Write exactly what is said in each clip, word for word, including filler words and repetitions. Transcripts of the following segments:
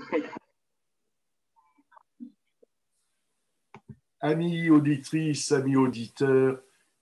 Amis auditrices, amis auditeurs,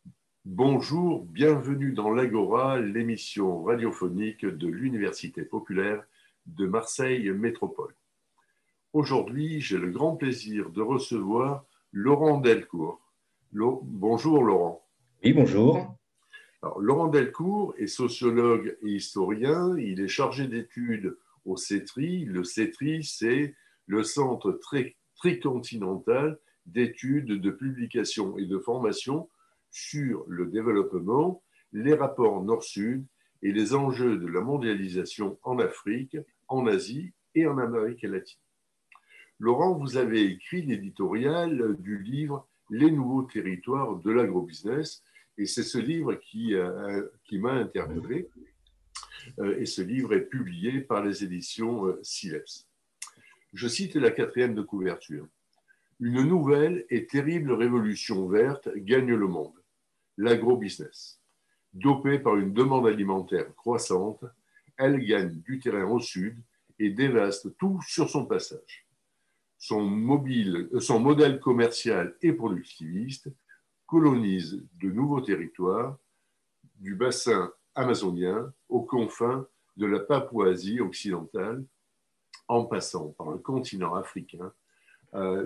bonjour, bienvenue dans l'Agora, l'émission radiophonique de l'Université populaire de Marseille Métropole. Aujourd'hui, j'ai le grand plaisir de recevoir Laurent Delcourt. Bonjour Laurent. Oui, bonjour. Alors, Laurent Delcourt est sociologue et historien. Il est chargé d'études au CETRI. Le CETRI, c'est le Centre tri tricontinental d'études, de publication et de formation sur le développement, les rapports Nord-Sud et les enjeux de la mondialisation en Afrique, en Asie et en Amérique latine. Laurent, vous avez écrit l'éditorial du livre « Les nouveaux territoires de l'agrobusiness » et c'est ce livre qui, euh, qui m'a interpellé. Euh, et ce livre est publié par les éditions euh, Sileps. Je cite la quatrième de couverture. Une nouvelle et terrible révolution verte gagne le monde, l'agrobusiness. Dopée par une demande alimentaire croissante, elle gagne du terrain au sud et dévaste tout sur son passage. Son, mobile, son modèle commercial et productiviste colonise de nouveaux territoires, du bassin amazonien aux confins de la Papouasie occidentale, en passant par le continent africain, euh,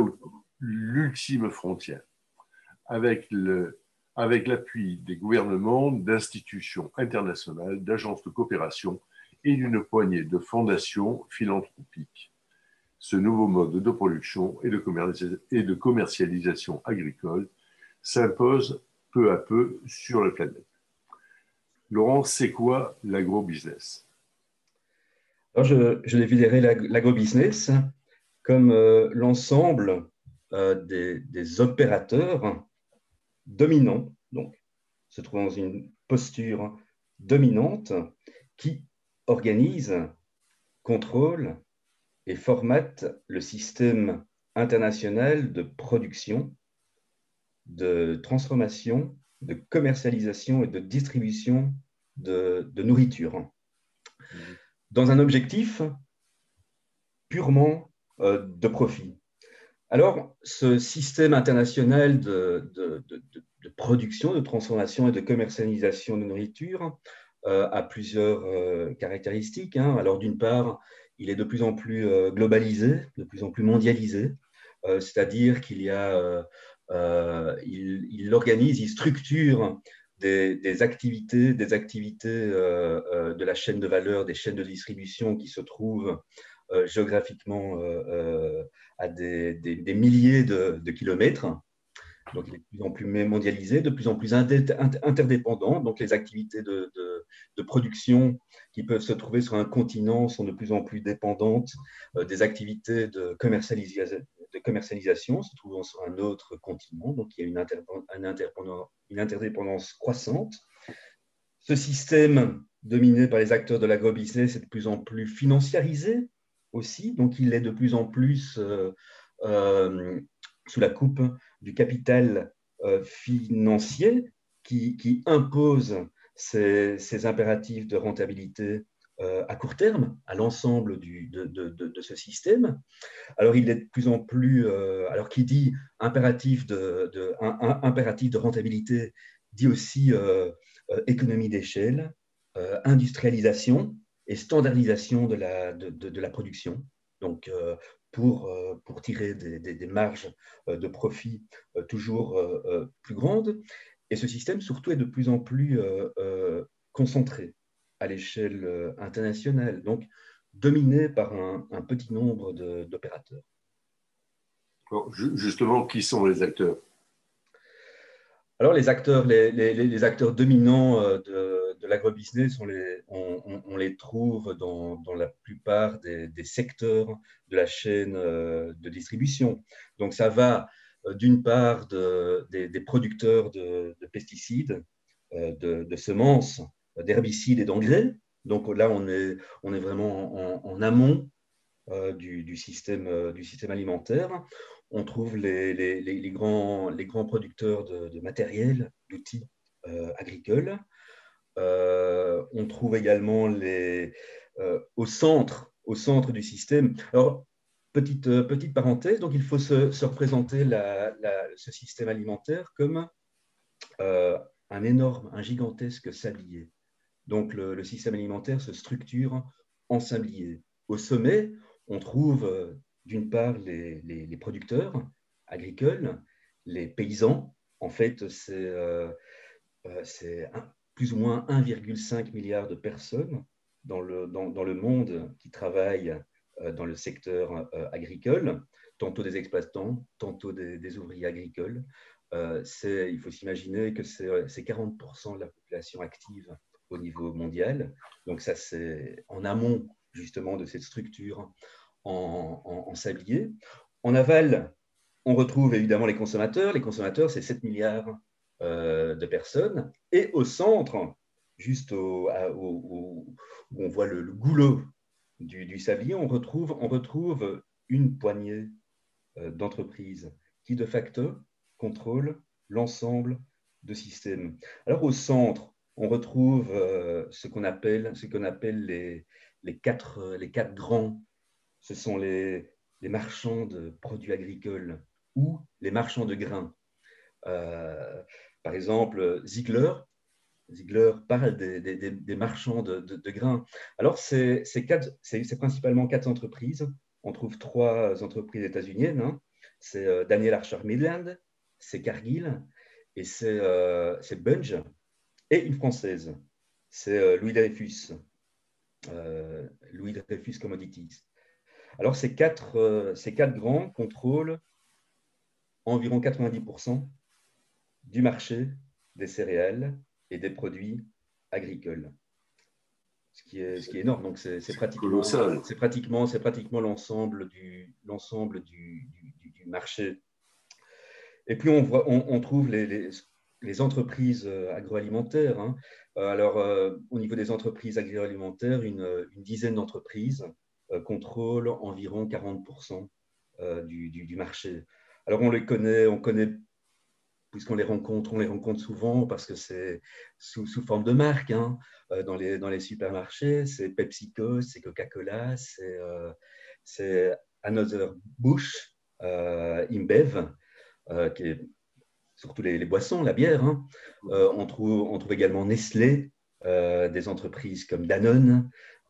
l'ultime frontière, avec le, avec l'appui des gouvernements, d'institutions internationales, d'agences de coopération et d'une poignée de fondations philanthropiques. Ce nouveau mode de production et de, et de commercialisation agricole s'impose peu à peu sur la planète. Laurent, c'est quoi l'agrobusiness? Alors, je, je définirais l'agrobusiness comme euh, l'ensemble euh, des, des opérateurs dominants, donc se trouvent dans une posture dominante, qui organisent, contrôlent et formatent le système international de production, de transformation, de commercialisation et de distribution de, de nourriture, dans un objectif purement euh, de profit. Alors, ce système international de, de, de, de production, de transformation et de commercialisation de nourriture euh, a plusieurs euh, caractéristiques. Hein. Alors, d'une part, il est de plus en plus euh, globalisé, de plus en plus mondialisé, euh, c'est-à-dire qu'il y a, euh, euh, il, il organise, il structure des, des activités, des activités euh, euh, de la chaîne de valeur, des chaînes de distribution qui se trouvent euh, géographiquement euh, euh, à des, des, des milliers de, de kilomètres. Donc, il est de plus en plus mondialisé, de plus en plus interdépendant. Donc, les activités de, de, de production qui peuvent se trouver sur un continent sont de plus en plus dépendantes euh, des activités de, commercialisa de commercialisation se trouvant sur un autre continent. Donc, il y a une, une, interdépendance, une interdépendance croissante. Ce système dominé par les acteurs de l'agrobusiness est de plus en plus financiarisé aussi. Donc, il est de plus en plus euh, euh, sous la coupe du capital euh, financier qui, qui impose ces, ces impératifs de rentabilité euh, à court terme à l'ensemble de, de, de, de ce système. Alors, il est de plus en plus, euh, alors qui dit impératif de, de, un, un, impératif de rentabilité, dit aussi euh, euh, économie d'échelle, euh, industrialisation et standardisation de la, de, de, de la production. Donc, euh, pour, euh, pour tirer des, des, des marges de profit euh, toujours euh, plus grandes. Et ce système, surtout, est de plus en plus euh, euh, concentré à l'échelle euh, internationale, donc dominé par un, un petit nombre d'opérateurs. Justement, qui sont les acteurs? Alors, les acteurs, les, les, les acteurs dominants de, de l'agrobusiness, on les, on, on les trouve dans, dans la plupart des, des secteurs de la chaîne de distribution. Donc, ça va d'une part de, des, des producteurs de, de pesticides, de, de semences, d'herbicides et d'engrais. Donc là, on est, on est vraiment en, en amont euh, du, du, système, euh, du système alimentaire. On trouve les, les, les, grands, les grands producteurs de, de matériel, d'outils euh, agricoles. Euh, on trouve également les, euh, au centre au centre du système. Alors, petite, petite parenthèse, donc il faut se, se représenter la, la, ce système alimentaire comme euh, un énorme, un gigantesque sablier. Donc, le, le système alimentaire se structure en sablier. Au sommet, on trouve euh, d'une part les, les, les producteurs agricoles, les paysans. En fait, c'est euh, c'est plus ou moins un virgule cinq milliard de personnes dans le, dans, dans le monde qui travaillent euh, dans le secteur euh, agricole, tantôt des exploitants, tantôt des, des ouvriers agricoles. Euh, il faut s'imaginer que c'est quarante pour cent de la population active au niveau mondial. Donc ça, c'est en amont justement de cette structure en, en, en sablier. En aval, on retrouve évidemment les consommateurs. Les consommateurs, c'est sept milliards euh, de personnes. Et au centre, juste au, à, au, au, où on voit le, le goulot du, du sablier, on retrouve, on retrouve une poignée euh, d'entreprises qui, de facto, contrôlent l'ensemble de systèmes. Alors, au centre, on retrouve euh, ce qu'on appelle, ce qu'on appelle les, les, quatre, les quatre grands. Ce sont les, les marchands de produits agricoles ou les marchands de grains. Euh, par exemple, Ziegler, Ziegler parle des, des, des marchands de, de, de grains. Alors, c'est principalement quatre entreprises. On trouve trois entreprises états-uniennes. Hein. C'est euh, Daniel Archer Midland, c'est Cargill et c'est euh, Bunge. Et une française, c'est euh, Louis Dreyfus, euh, Louis Dreyfus Commodities. Alors, ces quatre, euh, ces quatre grands contrôlent environ quatre-vingt-dix pour cent du marché des céréales et des produits agricoles. Ce qui est, ce qui est énorme. Donc, c'est pratiquement, c'est pratiquement, c'est pratiquement l'ensemble du, l'ensemble du, du, du marché. Et puis, on, voit, on, on trouve les, les, les entreprises agroalimentaires. Hein. Alors, euh, au niveau des entreprises agroalimentaires, une, une dizaine d'entreprises euh, contrôlent environ quarante pour cent euh, du, du, du marché. Alors, on les connaît, on connaît puisqu'on les rencontre, on les rencontre souvent parce que c'est sous, sous forme de marque hein, dans, les, dans les supermarchés. C'est PepsiCo, c'est Coca-Cola, c'est euh, Anheuser-Busch, euh, InBev, euh, qui est surtout les, les boissons, la bière. Hein. Euh, on, trouve, on trouve également Nestlé, euh, des entreprises comme Danone,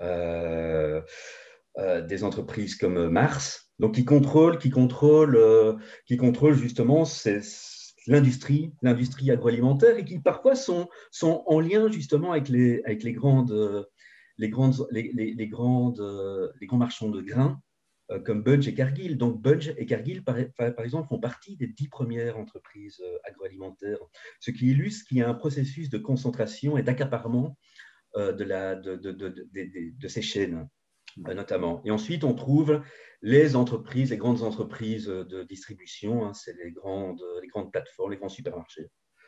euh, euh, des entreprises comme Mars, donc qui contrôlent, qui contrôlent, euh, qui contrôlent justement ces l'industrie, l'industrie agroalimentaire et qui parfois sont, sont en lien justement avec les, avec les, grandes, les, grandes, les, les, les, grandes, les grands marchands de grains euh, comme Bunge et Cargill. Donc Bunge et Cargill, par, par exemple, font partie des dix premières entreprises euh, agroalimentaires, ce qui illustre qu'il y a un processus de concentration et d'accaparement euh, de, la, de, de, de, de, de, de ces chaînes. Notamment. Et ensuite, on trouve les entreprises, les grandes entreprises de distribution, hein, c'est les grandes, les grandes plateformes, les grands supermarchés.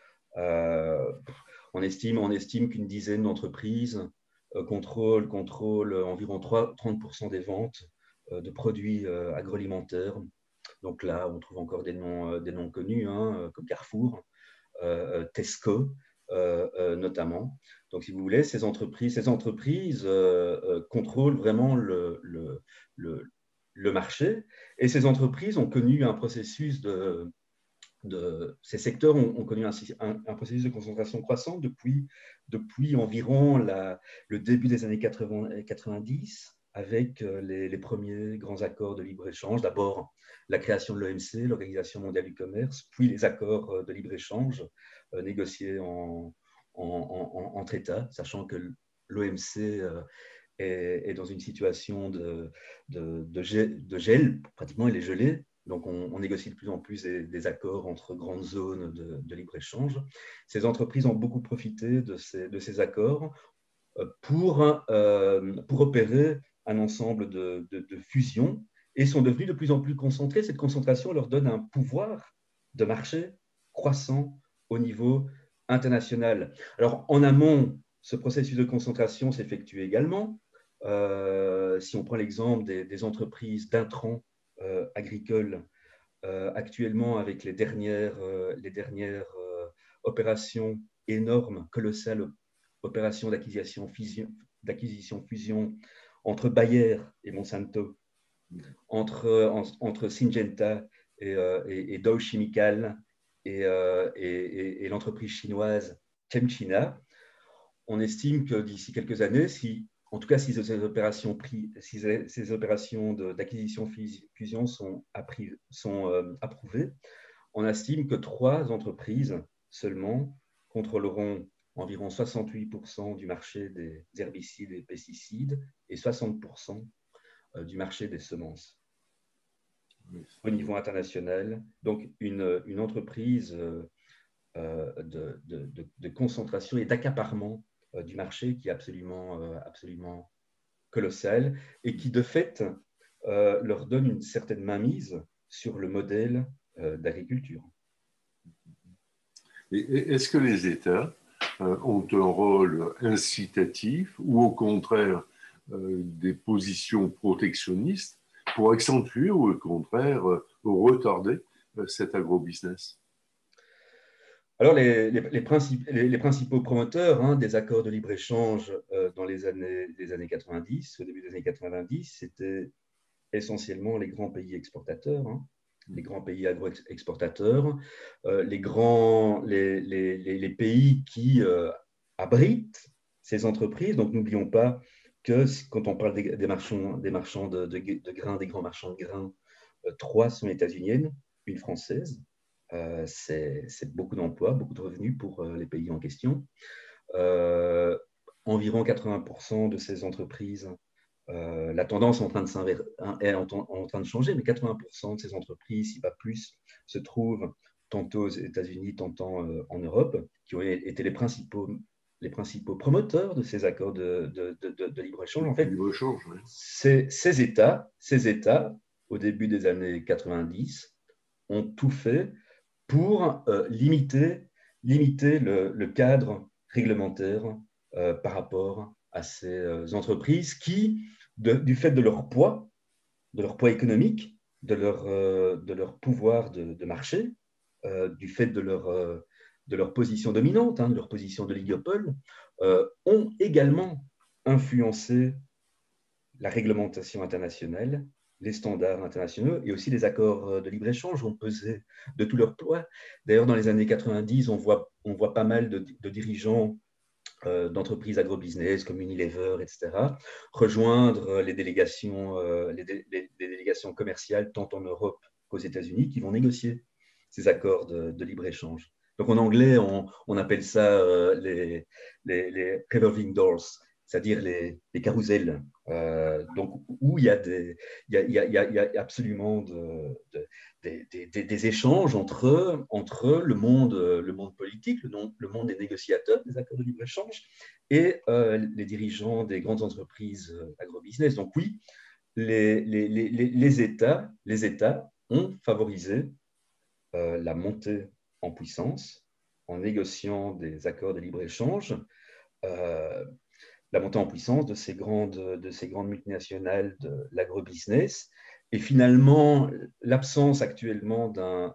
Euh, on estime, on estime qu'une dizaine d'entreprises euh, contrôlent, contrôlent environ trente pour cent des ventes euh, de produits euh, agroalimentaires. Donc là, on trouve encore des noms, euh, des noms connus, hein, comme Carrefour, euh, Tesco, euh, euh, notamment. Donc, si vous voulez, ces entreprises, ces entreprises euh, euh, contrôlent vraiment le, le, le, le marché et ces entreprises ont connu un processus de, de ces secteurs ont, ont connu un, un, un processus de concentration croissante depuis, depuis environ la, le début des années quatre-vingt-dix avec les, les premiers grands accords de libre-échange. D'abord, la création de l'O M C, l'Organisation mondiale du commerce, puis les accords de libre-échange euh, négociés en, en, en, entre États, sachant que l'O M C euh, est, est dans une situation de, de, de, gel, de gel, pratiquement il est gelé. Donc, on, on négocie de plus en plus des, des accords entre grandes zones de, de libre-échange. Ces entreprises ont beaucoup profité de ces, de ces accords pour, euh, pour opérer un ensemble de, de, de fusions et sont devenues de plus en plus concentrées. Cette concentration leur donne un pouvoir de marché croissant au niveau international. Alors, en amont, ce processus de concentration s'effectue également. Euh, si on prend l'exemple des, des entreprises d'intrants euh, agricoles, euh, actuellement, avec les dernières, euh, les dernières euh, opérations énormes, colossales, opérations d'acquisition-fusion entre Bayer et Monsanto, entre, en, entre Syngenta et, euh, et, et Dow Chemical et, euh, et, et, et l'entreprise chinoise ChemChina, on estime que d'ici quelques années, si, en tout cas si ces opérations, si ces opérations d'acquisition-fusion sont, sont euh, approuvées, on estime que trois entreprises seulement contrôleront environ soixante-huit pour cent du marché des herbicides et pesticides et soixante pour cent du marché des semences au niveau international. Donc, une, une entreprise euh, de, de, de, de concentration et d'accaparement euh, du marché qui est absolument, euh, absolument colossale et qui, de fait, euh, leur donne une certaine mainmise sur le modèle euh, d'agriculture. Est-ce que les États euh, ont un rôle incitatif ou au contraire euh, des positions protectionnistes pour accentuer ou au contraire euh, retarder euh, cet agrobusiness? Alors, les, les, les, principes, les, les principaux promoteurs hein, des accords de libre-échange euh, dans les années, les années quatre-vingt-dix, au début des années quatre-vingt-dix, c'était essentiellement les grands pays exportateurs, hein, les grands pays agro-exportateurs, euh, les, grands, les, les, les pays qui euh, abritent ces entreprises. Donc, n'oublions pas que quand on parle des, des marchands, des marchands de, de, de grains, des grands marchands de grains, euh, trois sont états-uniennes, une française. Euh, c'est beaucoup d'emplois, beaucoup de revenus pour euh, les pays en question. Euh, environ quatre-vingts pour cent de ces entreprises, euh, la tendance est en, train de est en, en train de changer, mais quatre-vingts pour cent de ces entreprises, si pas plus, se trouvent tantôt aux États-Unis, tantôt euh, en Europe, qui ont été les principaux, les principaux promoteurs de ces accords de, de, de, de, de libre-échange. En fait, libre-échange, oui. ces, ces, États, ces États, au début des années quatre-vingt-dix, ont tout fait pour euh, limiter, limiter le, le cadre réglementaire euh, par rapport à ces euh, entreprises qui, de, du fait de leur poids, de leur poids économique, de leur, euh, de leur pouvoir de, de marché, euh, du fait de leur, euh, de leur position dominante, hein, de leur position de ligopole, euh, ont également influencé la réglementation internationale, les standards internationaux et aussi les accords de libre-échange ont pesé de tout leur poids. D'ailleurs, dans les années quatre-vingt-dix, on voit, on voit pas mal de, de dirigeants euh, d'entreprises agrobusiness comme Unilever, et cetera, rejoindre les délégations, euh, les, dé, les, les délégations commerciales tant en Europe qu'aux États-Unis qui vont négocier ces accords de, de libre-échange. Donc en anglais, on, on appelle ça euh, les, les, les revolving doors, c'est-à-dire les, les carousels, euh, donc où il y a, des, il y a, il y a, il y a absolument de, de, des, des, des échanges entre, entre le, monde, le monde politique, le, non, le monde des négociateurs des accords de libre-échange et euh, les dirigeants des grandes entreprises agrobusiness. Donc oui, les, les, les, les, États, les États ont favorisé euh, la montée en puissance en négociant des accords de libre-échange. Euh, la montée en puissance de ces grandes, de ces grandes multinationales de l'agrobusiness et finalement l'absence actuellement d'un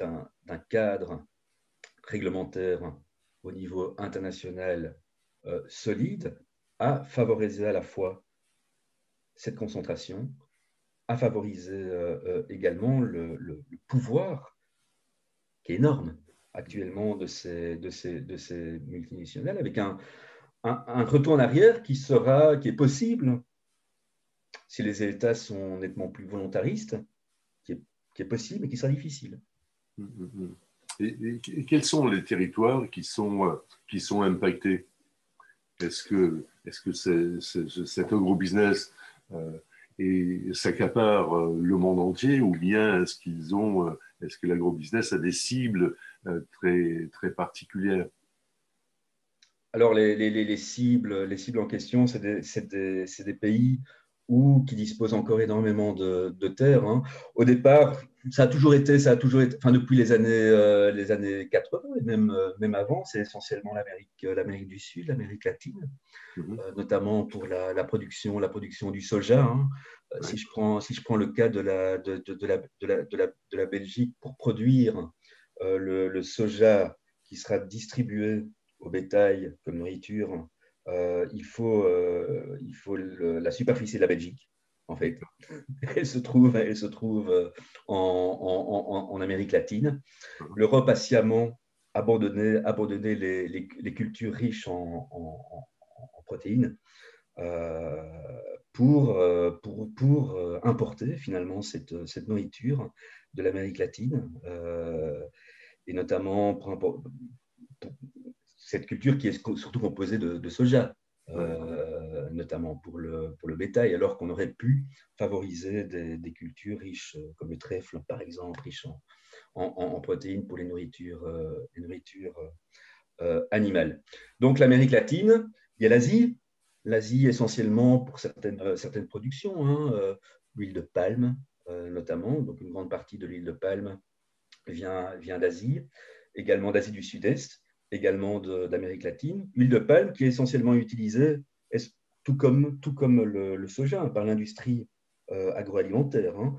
cadre réglementaire au niveau international euh, solide a favorisé à la fois cette concentration, a favorisé euh, euh, également le, le, le pouvoir qui est énorme actuellement de ces, de ces, de ces multinationales avec un, Un, un retour en arrière qui, sera, qui est possible si les États sont nettement plus volontaristes, qui est, qui est possible, mais qui sera difficile. Et, et, et quels sont les territoires qui sont, qui sont impactés? Est-ce que, est-ce que c'est, c'est, cet agrobusiness euh, et s'accapare euh, le monde entier, ou bien est-ce qu'ils ont, euh, est-ce que l'agrobusiness a des cibles euh, très, très particulières? Alors, les, les, les, cibles, les cibles en question, c'est des, des, des pays où, qui disposent encore énormément de, de terres. Hein. Au départ, ça a toujours été, ça a toujours été, enfin depuis les années, euh, les années quatre-vingts et même, euh, même avant, c'est essentiellement l'Amérique, l'Amérique du Sud, l'Amérique latine, mm-hmm. euh, notamment pour la, la, production, la production du soja. Hein. Ouais. Si je prends, si je prends le cas de la, de, de, de la, de la, de la, de la Belgique, pour produire euh, le, le soja qui sera distribué au bétail comme nourriture euh, il faut, euh, il faut le, la superficie de la Belgique, en fait. Elle se trouve, elle se trouve en, en, en, en Amérique latine. L'Europe a sciemment abandonné, abandonné les, les, les cultures riches en, en, en protéines euh, pour, pour, pour importer finalement cette, cette nourriture de l'Amérique latine, euh, et notamment pour, pour, pour cette culture qui est surtout composée de, de soja. Euh, notamment pour le, pour le bétail, alors qu'on aurait pu favoriser des, des cultures riches, comme le trèfle, par exemple, riche en, en, en protéines pour les nourritures, euh, les nourritures euh, animales. Donc, l'Amérique latine, il y a l'Asie, l'Asie essentiellement pour certaines, euh, certaines productions, hein, euh, l'huile de palme euh, notamment, donc une grande partie de l'huile de palme vient, vient d'Asie, également d'Asie du Sud-Est, également d'Amérique latine. L'huile de palme qui est essentiellement utilisée, tout comme, tout comme le, le soja, hein, par l'industrie euh, agroalimentaire. Hein.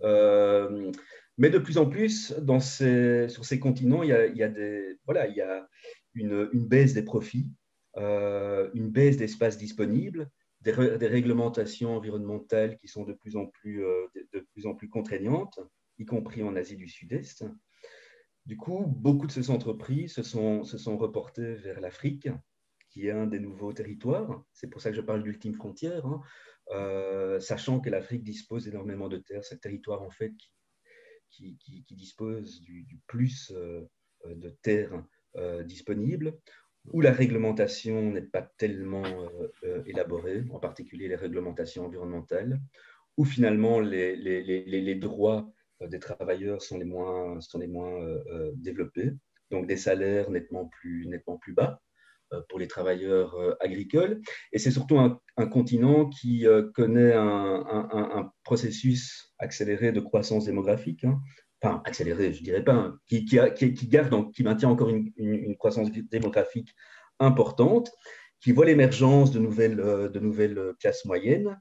Euh, mais de plus en plus, dans ces, sur ces continents, il y a, il y a, des, voilà, il y a une, une baisse des profits, euh, une baisse d'espace disponible, des, des réglementations environnementales qui sont de plus en plus, euh, de, de plus, en plus contraignantes, y compris en Asie du Sud-Est. Du coup, beaucoup de ces entreprises se sont, se sont reportées vers l'Afrique, qui est un des nouveaux territoires. C'est pour ça que je parle d'ultime frontière, hein. euh, sachant que l'Afrique dispose énormément de terres. C'est le territoire, en fait, qui, qui, qui, qui dispose du, du plus euh, de terres euh, disponibles, où la réglementation n'est pas tellement euh, euh, élaborée, en particulier les réglementations environnementales, où finalement les, les, les, les droits des travailleurs sont les moins, sont les moins euh, développés, donc des salaires nettement plus, nettement plus bas euh, pour les travailleurs euh, agricoles. Et c'est surtout un, un continent qui euh, connaît un, un, un, processus accéléré de croissance démographique, hein. Enfin, accéléré, je ne dirais pas, hein, qui, qui, a, qui, qui, garde, donc, qui maintient encore une, une, une croissance démographique importante, qui voit l'émergence de nouvelles, de nouvelles classes moyennes,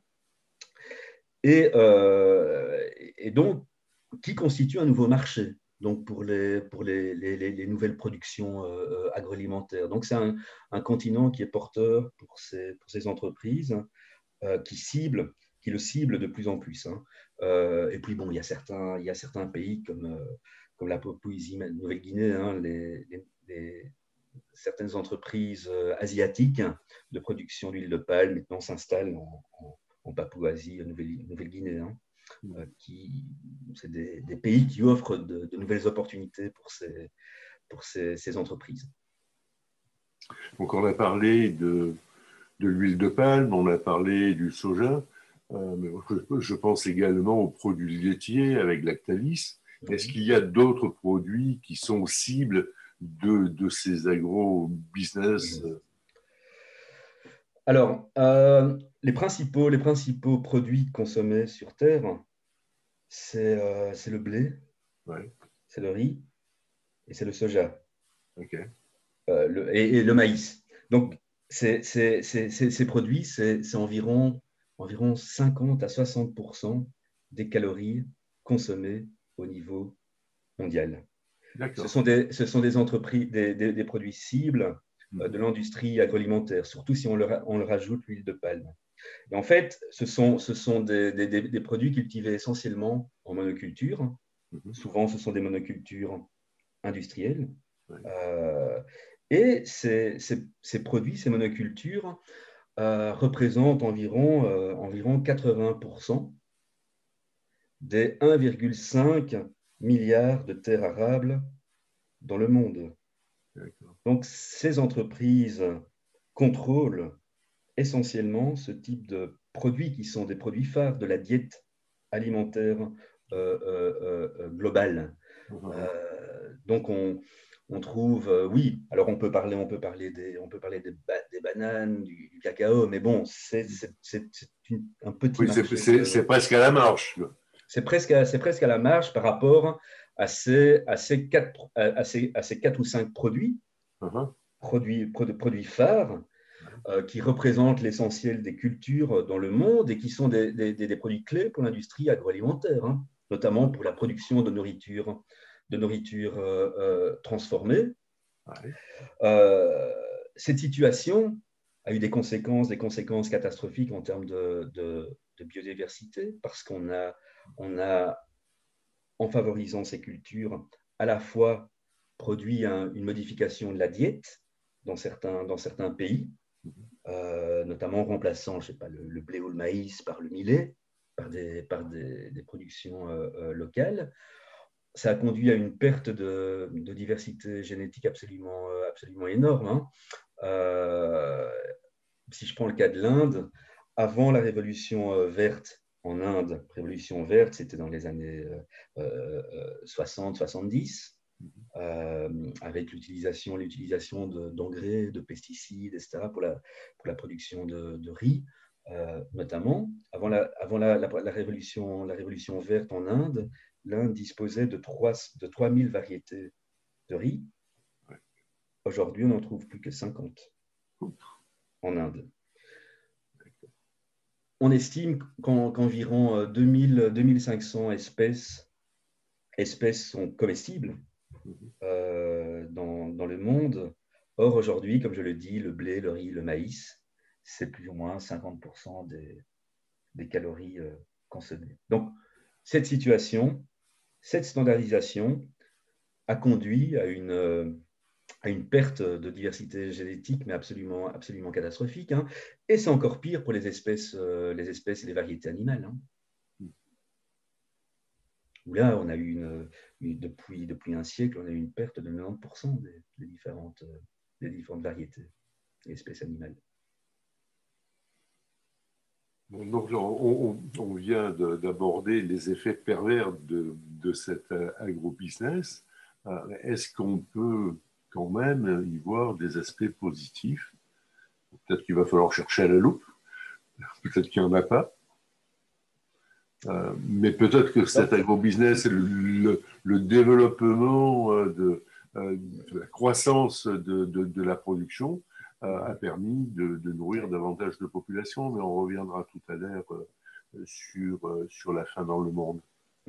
et, euh, et donc qui constitue un nouveau marché donc pour les, pour les, les, les nouvelles productions euh, agroalimentaires. Donc c'est un, un continent qui est porteur pour ces, pour ces entreprises euh, qui, ciblent, qui le ciblent de plus en plus. Hein. Euh, et puis bon, il y a certains, il y a certains pays comme, euh, comme la Papouasie-Nouvelle-Guinée, hein, les, les, les, certaines entreprises euh, asiatiques de production d'huile de palme maintenant s'installent en, en, en Papouasie-Nouvelle-Guinée. Hein. Euh, qui, c'est des, des pays qui offrent de, de nouvelles opportunités pour ces, pour ces, ces entreprises. Donc on a parlé de, de l'huile de palme, on a parlé du soja, euh, mais je, je pense également aux produits laitiers avec Lactalis. Oui. Est-ce qu'il y a d'autres produits qui sont cibles de, de ces agro-business? Oui. Alors, euh, les, principaux, les principaux produits consommés sur Terre, c'est euh, le blé, ouais. C'est le riz et c'est le soja. Okay. Euh, le, et, et le maïs. Donc, c'est, c'est, c'est, c'est, ces produits, c'est, c'est environ, environ cinquante à soixante pour cent des calories consommées au niveau mondial. Ce sont des, ce sont des entreprises, des, des, des produits cibles euh, de l'industrie agroalimentaire, surtout si on leur, on leur ajoute l'huile de palme. Et en fait, ce sont, ce sont des, des, des produits cultivés essentiellement en monoculture. Mm-hmm. Souvent, ce sont des monocultures industrielles. Ouais. Euh, et ces, ces, ces produits, ces monocultures, euh, représentent environ, euh, environ quatre-vingts pour cent des un virgule cinq milliard de terres arables dans le monde. Donc, ces entreprises contrôlent essentiellement ce type de produits qui sont des produits phares de la diète alimentaire euh, euh, euh, globale. Euh, donc, on, on trouve, euh, oui, alors on peut parler, on peut parler des, on peut parler des, ba des bananes, du, du cacao, mais bon, c'est un petit oui, marché. C'est presque à la marge. C'est presque, presque à la marge par rapport à ces, à ces, quatre, à ces, à ces quatre ou cinq produits, uh-huh. produits, produits phares, euh, qui représentent l'essentiel des cultures dans le monde et qui sont des, des, des produits clés pour l'industrie agroalimentaire, hein, notamment pour la production de nourriture, de nourriture euh, euh, transformée. Ouais. Euh, cette situation a eu des conséquences, des conséquences catastrophiques en termes de, de, de biodiversité, parce qu'on a, on a, en favorisant ces cultures, à la fois produit un, une modification de la diète dans certains, dans certains pays, euh, notamment en remplaçant, je sais pas, le, le blé ou le maïs par le millet, par des, par des, des productions euh, euh, locales. Ça a conduit à une perte de, de diversité génétique absolument, absolument énorme. Hein. Euh, si je prends le cas de l'Inde, avant la révolution verte en Inde, révolution verte, c'était dans les années euh, soixante soixante-dix, euh, avec l'utilisation l'utilisation d'engrais, de, de pesticides, et cetera, pour la, pour la production de, de riz, euh, notamment. Avant, la, avant la, la, la, révolution, la révolution verte en Inde, l'Inde disposait de, de trois mille variétés de riz. Aujourd'hui, on n'en trouve plus que cinquante en Inde. On estime qu'environ deux mille cinq cents espèces, espèces sont comestibles euh, dans, dans le monde. Or, aujourd'hui, comme je le dis, le blé, le riz, le maïs, c'est plus ou moins cinquante pour cent des, des calories euh, consommées. Donc, cette situation, cette standardisation a conduit à une, euh, à une perte de diversité génétique, mais absolument, absolument catastrophique. Hein. Et c'est encore pire pour les espèces, euh, les espèces et les variétés animales. Hein. Où là, on a eu une, une, depuis, depuis un siècle, on a eu une perte de quatre-vingt-dix pour cent des, des, différentes, des différentes variétés et espèces animales. Donc, on, on vient d'aborder les effets pervers de, de cet agro-business. Est-ce qu'on peut quand même y voir des aspects positifs? Peut-être qu'il va falloir chercher à la loupe, peut-être qu'il n'y en a pas. Euh, mais peut-être que cet agro-business, le, le, le développement de, euh, de la croissance de, de, de la production euh, a permis de, de nourrir davantage de population, mais on reviendra tout à l'heure euh, sur, euh, sur la faim dans le monde.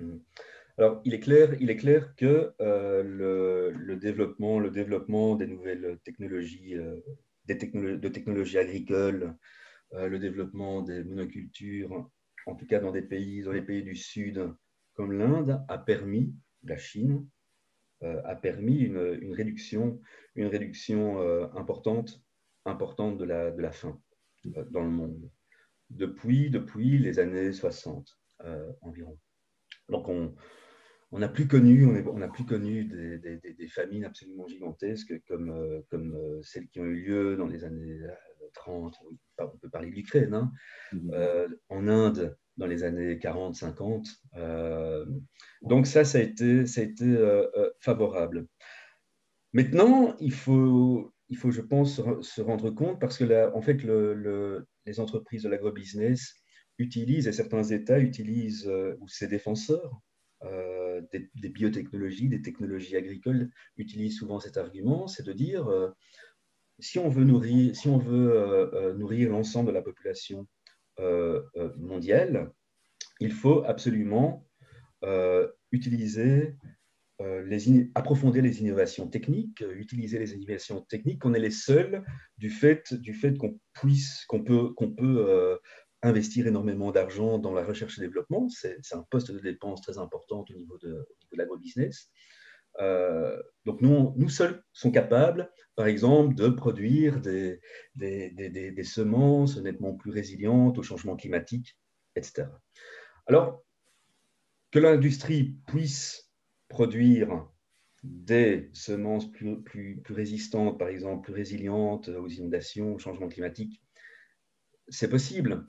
Alors, il est clair, il est clair que euh, le, le, développement, le développement des nouvelles technologies, euh, des technolo de technologies agricoles, euh, le développement des monocultures, en tout cas dans des pays, dans les pays du Sud comme l'Inde, a permis, la Chine, euh, a permis une, une réduction, une réduction euh, importante, importante de la, de la faim euh, dans le monde, depuis, depuis les années soixante euh, environ. Donc, on, on n'a plus connu, on n'a plus connu des, des, des, famines absolument gigantesques comme, euh, comme euh, celles qui ont eu lieu dans les années trente. On peut parler de l'Ukraine, hein, euh, en Inde dans les années quarante cinquante. Euh, donc ça, ça a été, ça a été euh, favorable. Maintenant, il faut, il faut, je pense, se rendre compte parce que là, en fait, le, le, les entreprises de l'agrobusiness utilisent, et certains États utilisent, euh, ou ses défenseurs, euh, des, des biotechnologies, des technologies agricoles, utilisent souvent cet argument, c'est de dire, euh, si on veut nourrir, si on veut, euh, euh, nourrir l'ensemble de la population euh, euh, mondiale, il faut absolument euh, utiliser Euh, les approfondir les innovations techniques, euh, utiliser les innovations techniques, qu'on est les seuls du fait, du fait qu'on puisse, qu'on peut, qu'on peut euh, investir énormément d'argent dans la recherche et développement. C'est un poste de dépense très important au niveau de, de l'agrobusiness. Euh, donc nous, nous seuls sommes capables, par exemple, de produire des, des, des, des semences nettement plus résilientes au changement climatique, et cetera. Alors, que l'industrie puisse produire des semences plus, plus, plus résistantes, par exemple, plus résilientes aux inondations, au changement climatique, c'est possible.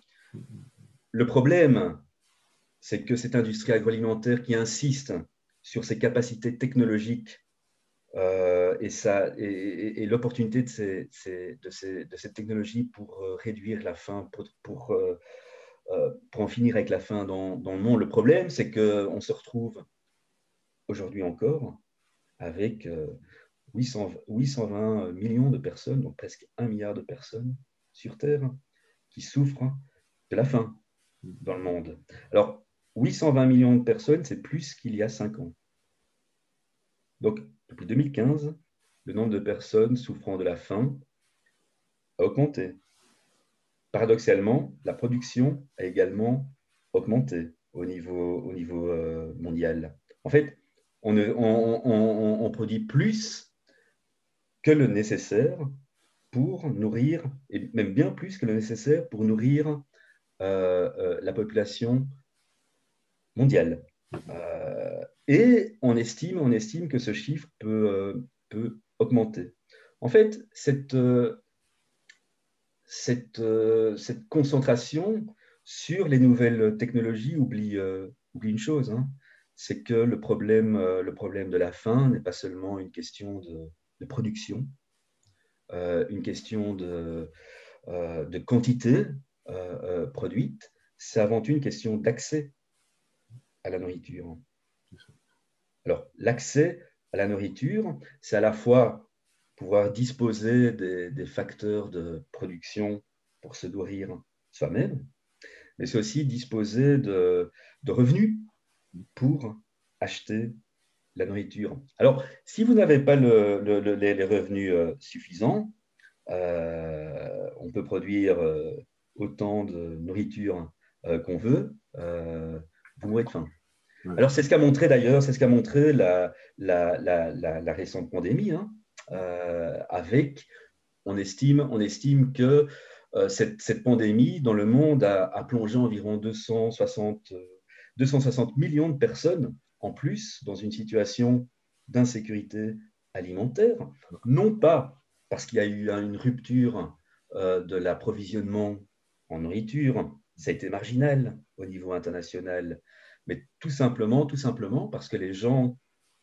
Le problème, c'est que cette industrie agroalimentaire qui insiste sur ses capacités technologiques euh, et, ça, et, et, et l'opportunité de, ces, ces, de, ces, de cette technologie pour euh, réduire la faim, pour, pour, euh, pour en finir avec la faim dans, dans le monde. Le problème, c'est qu'on se retrouve aujourd'hui encore avec euh, huit cent vingt millions de personnes, donc presque un milliard de personnes sur Terre, qui souffrent de la faim dans le monde. Alors, huit cent vingt millions de personnes, c'est plus qu'il y a cinq ans. Donc, depuis deux mille quinze, le nombre de personnes souffrant de la faim a augmenté. paradoxalement, la production a également augmenté au niveau, au niveau euh, mondial. En fait, on, on, on, on produit plus que le nécessaire pour nourrir, et même bien plus que le nécessaire pour nourrir euh, euh, la population mondiale. Euh, et on estime, on estime que ce chiffre peut, euh, peut augmenter. En fait, cette, euh, cette, euh, cette concentration sur les nouvelles technologies oublie, euh, oublie une chose, hein, c'est que le problème, euh, le problème de la faim n'est pas seulement une question de, de production, euh, une question de, euh, de quantité euh, euh, produite, c'est avant tout une question d'accès à la nourriture. Alors, l'accès à la nourriture, c'est à la fois pouvoir disposer des, des facteurs de production pour se nourrir soi-même, mais c'est aussi disposer de, de revenus pour acheter la nourriture. Alors, si vous n'avez pas le, le, le, les revenus euh, suffisants, euh, on peut produire euh, autant de nourriture euh, qu'on veut, euh, vous mourrez de faim. Ouais. Alors, c'est ce qu'a montré d'ailleurs, c'est ce qu'a montré la, la, la, la, la récente pandémie, hein, euh, avec, on estime, on estime que euh, cette, cette pandémie dans le monde a, a plongé environ deux cent soixante, deux cent soixante millions de personnes en plus dans une situation d'insécurité alimentaire, non pas parce qu'il y a eu une rupture euh, de l'approvisionnement en nourriture, ça a été marginal au niveau international, mais tout simplement, tout simplement parce que les gens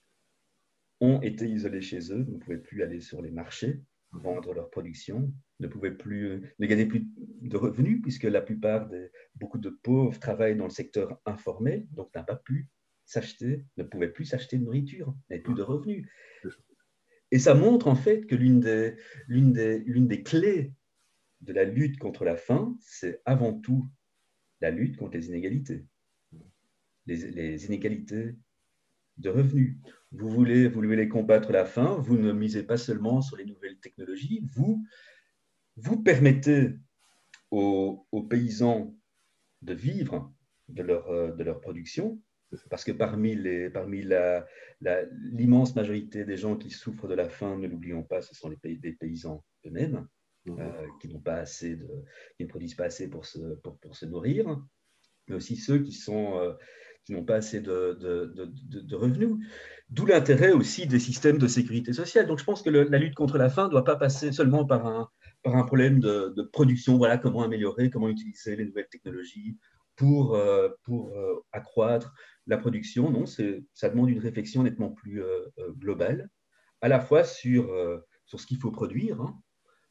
ont été isolés chez eux, ne pouvaient plus aller sur les marchés, vendre leur production, ne pouvaient plus, ne gagnaient plus de revenus, puisque la plupart des, beaucoup de pauvres travaillent dans le secteur informel, donc n'ont pas pu s'acheter, ne pouvaient plus s'acheter de nourriture, n'avaient plus de revenus. Et ça montre en fait que l'une des, l'une des, l'une des clés de la lutte contre la faim, c'est avant tout la lutte contre les inégalités. Les, les inégalités de revenus. Vous voulez, vous voulez combattre la faim, vous ne misez pas seulement sur les nouvelles technologies, vous, vous permettez aux, aux paysans de vivre de leur, de leur production, parce que parmi, les, parmi la, la, l'immense majorité des gens qui souffrent de la faim, ne l'oublions pas, ce sont les pays, des paysans eux-mêmes, euh, qui, n'ont pas assez de, qui ne produisent pas assez pour se, pour, pour se nourrir, mais aussi ceux qui sont... Euh, qui n'ont pas assez de, de, de, de revenus. D'où l'intérêt aussi des systèmes de sécurité sociale. Donc je pense que le, la lutte contre la faim ne doit pas passer seulement par un, par un problème de, de production, voilà, comment améliorer, comment utiliser les nouvelles technologies pour, euh, pour euh, accroître la production. Non, ça demande une réflexion nettement plus euh, globale, à la fois sur, euh, sur ce qu'il faut produire. Hein.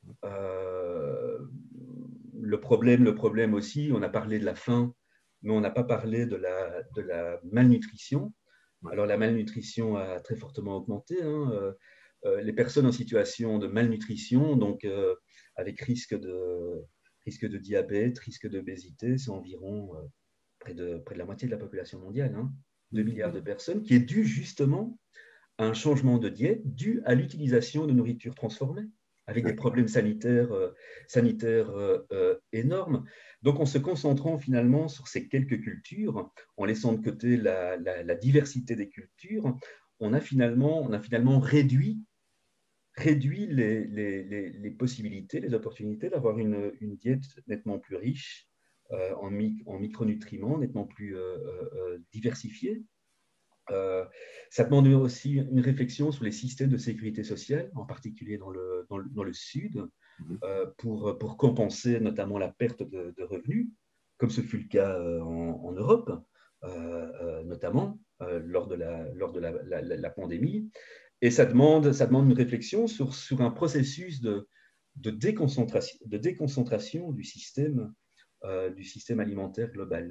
Euh, le, problème, le problème aussi, on a parlé de la faim, mais on n'a pas parlé de la, de la malnutrition. Alors, la malnutrition a très fortement augmenté. Hein. Euh, euh, les personnes en situation de malnutrition, donc euh, avec risque de, risque de diabète, risque d'obésité, c'est environ euh, près, de, près de la moitié de la population mondiale, hein, deux milliards de personnes, qui est dû justement à un changement de diète dû à l'utilisation de nourriture transformée, avec des problèmes sanitaires, euh, sanitaires euh, euh, énormes. Donc, en se concentrant finalement sur ces quelques cultures, en laissant de côté la, la, la diversité des cultures, on a finalement, on a finalement réduit, réduit les, les, les, les possibilités, les opportunités d'avoir une, une diète nettement plus riche euh, en, mi, en micronutriments, nettement plus euh, euh, diversifiée. Euh, ça demande aussi une réflexion sur les systèmes de sécurité sociale, en particulier dans le, dans le, dans le Sud, euh, pour, pour compenser notamment la perte de, de revenus, comme ce fut le cas en, en Europe, euh, euh, notamment euh, lors de, la, lors de la, la, la pandémie. Et ça demande, ça demande une réflexion sur, sur un processus de, de, déconcentration, de déconcentration du système, euh, du système alimentaire global.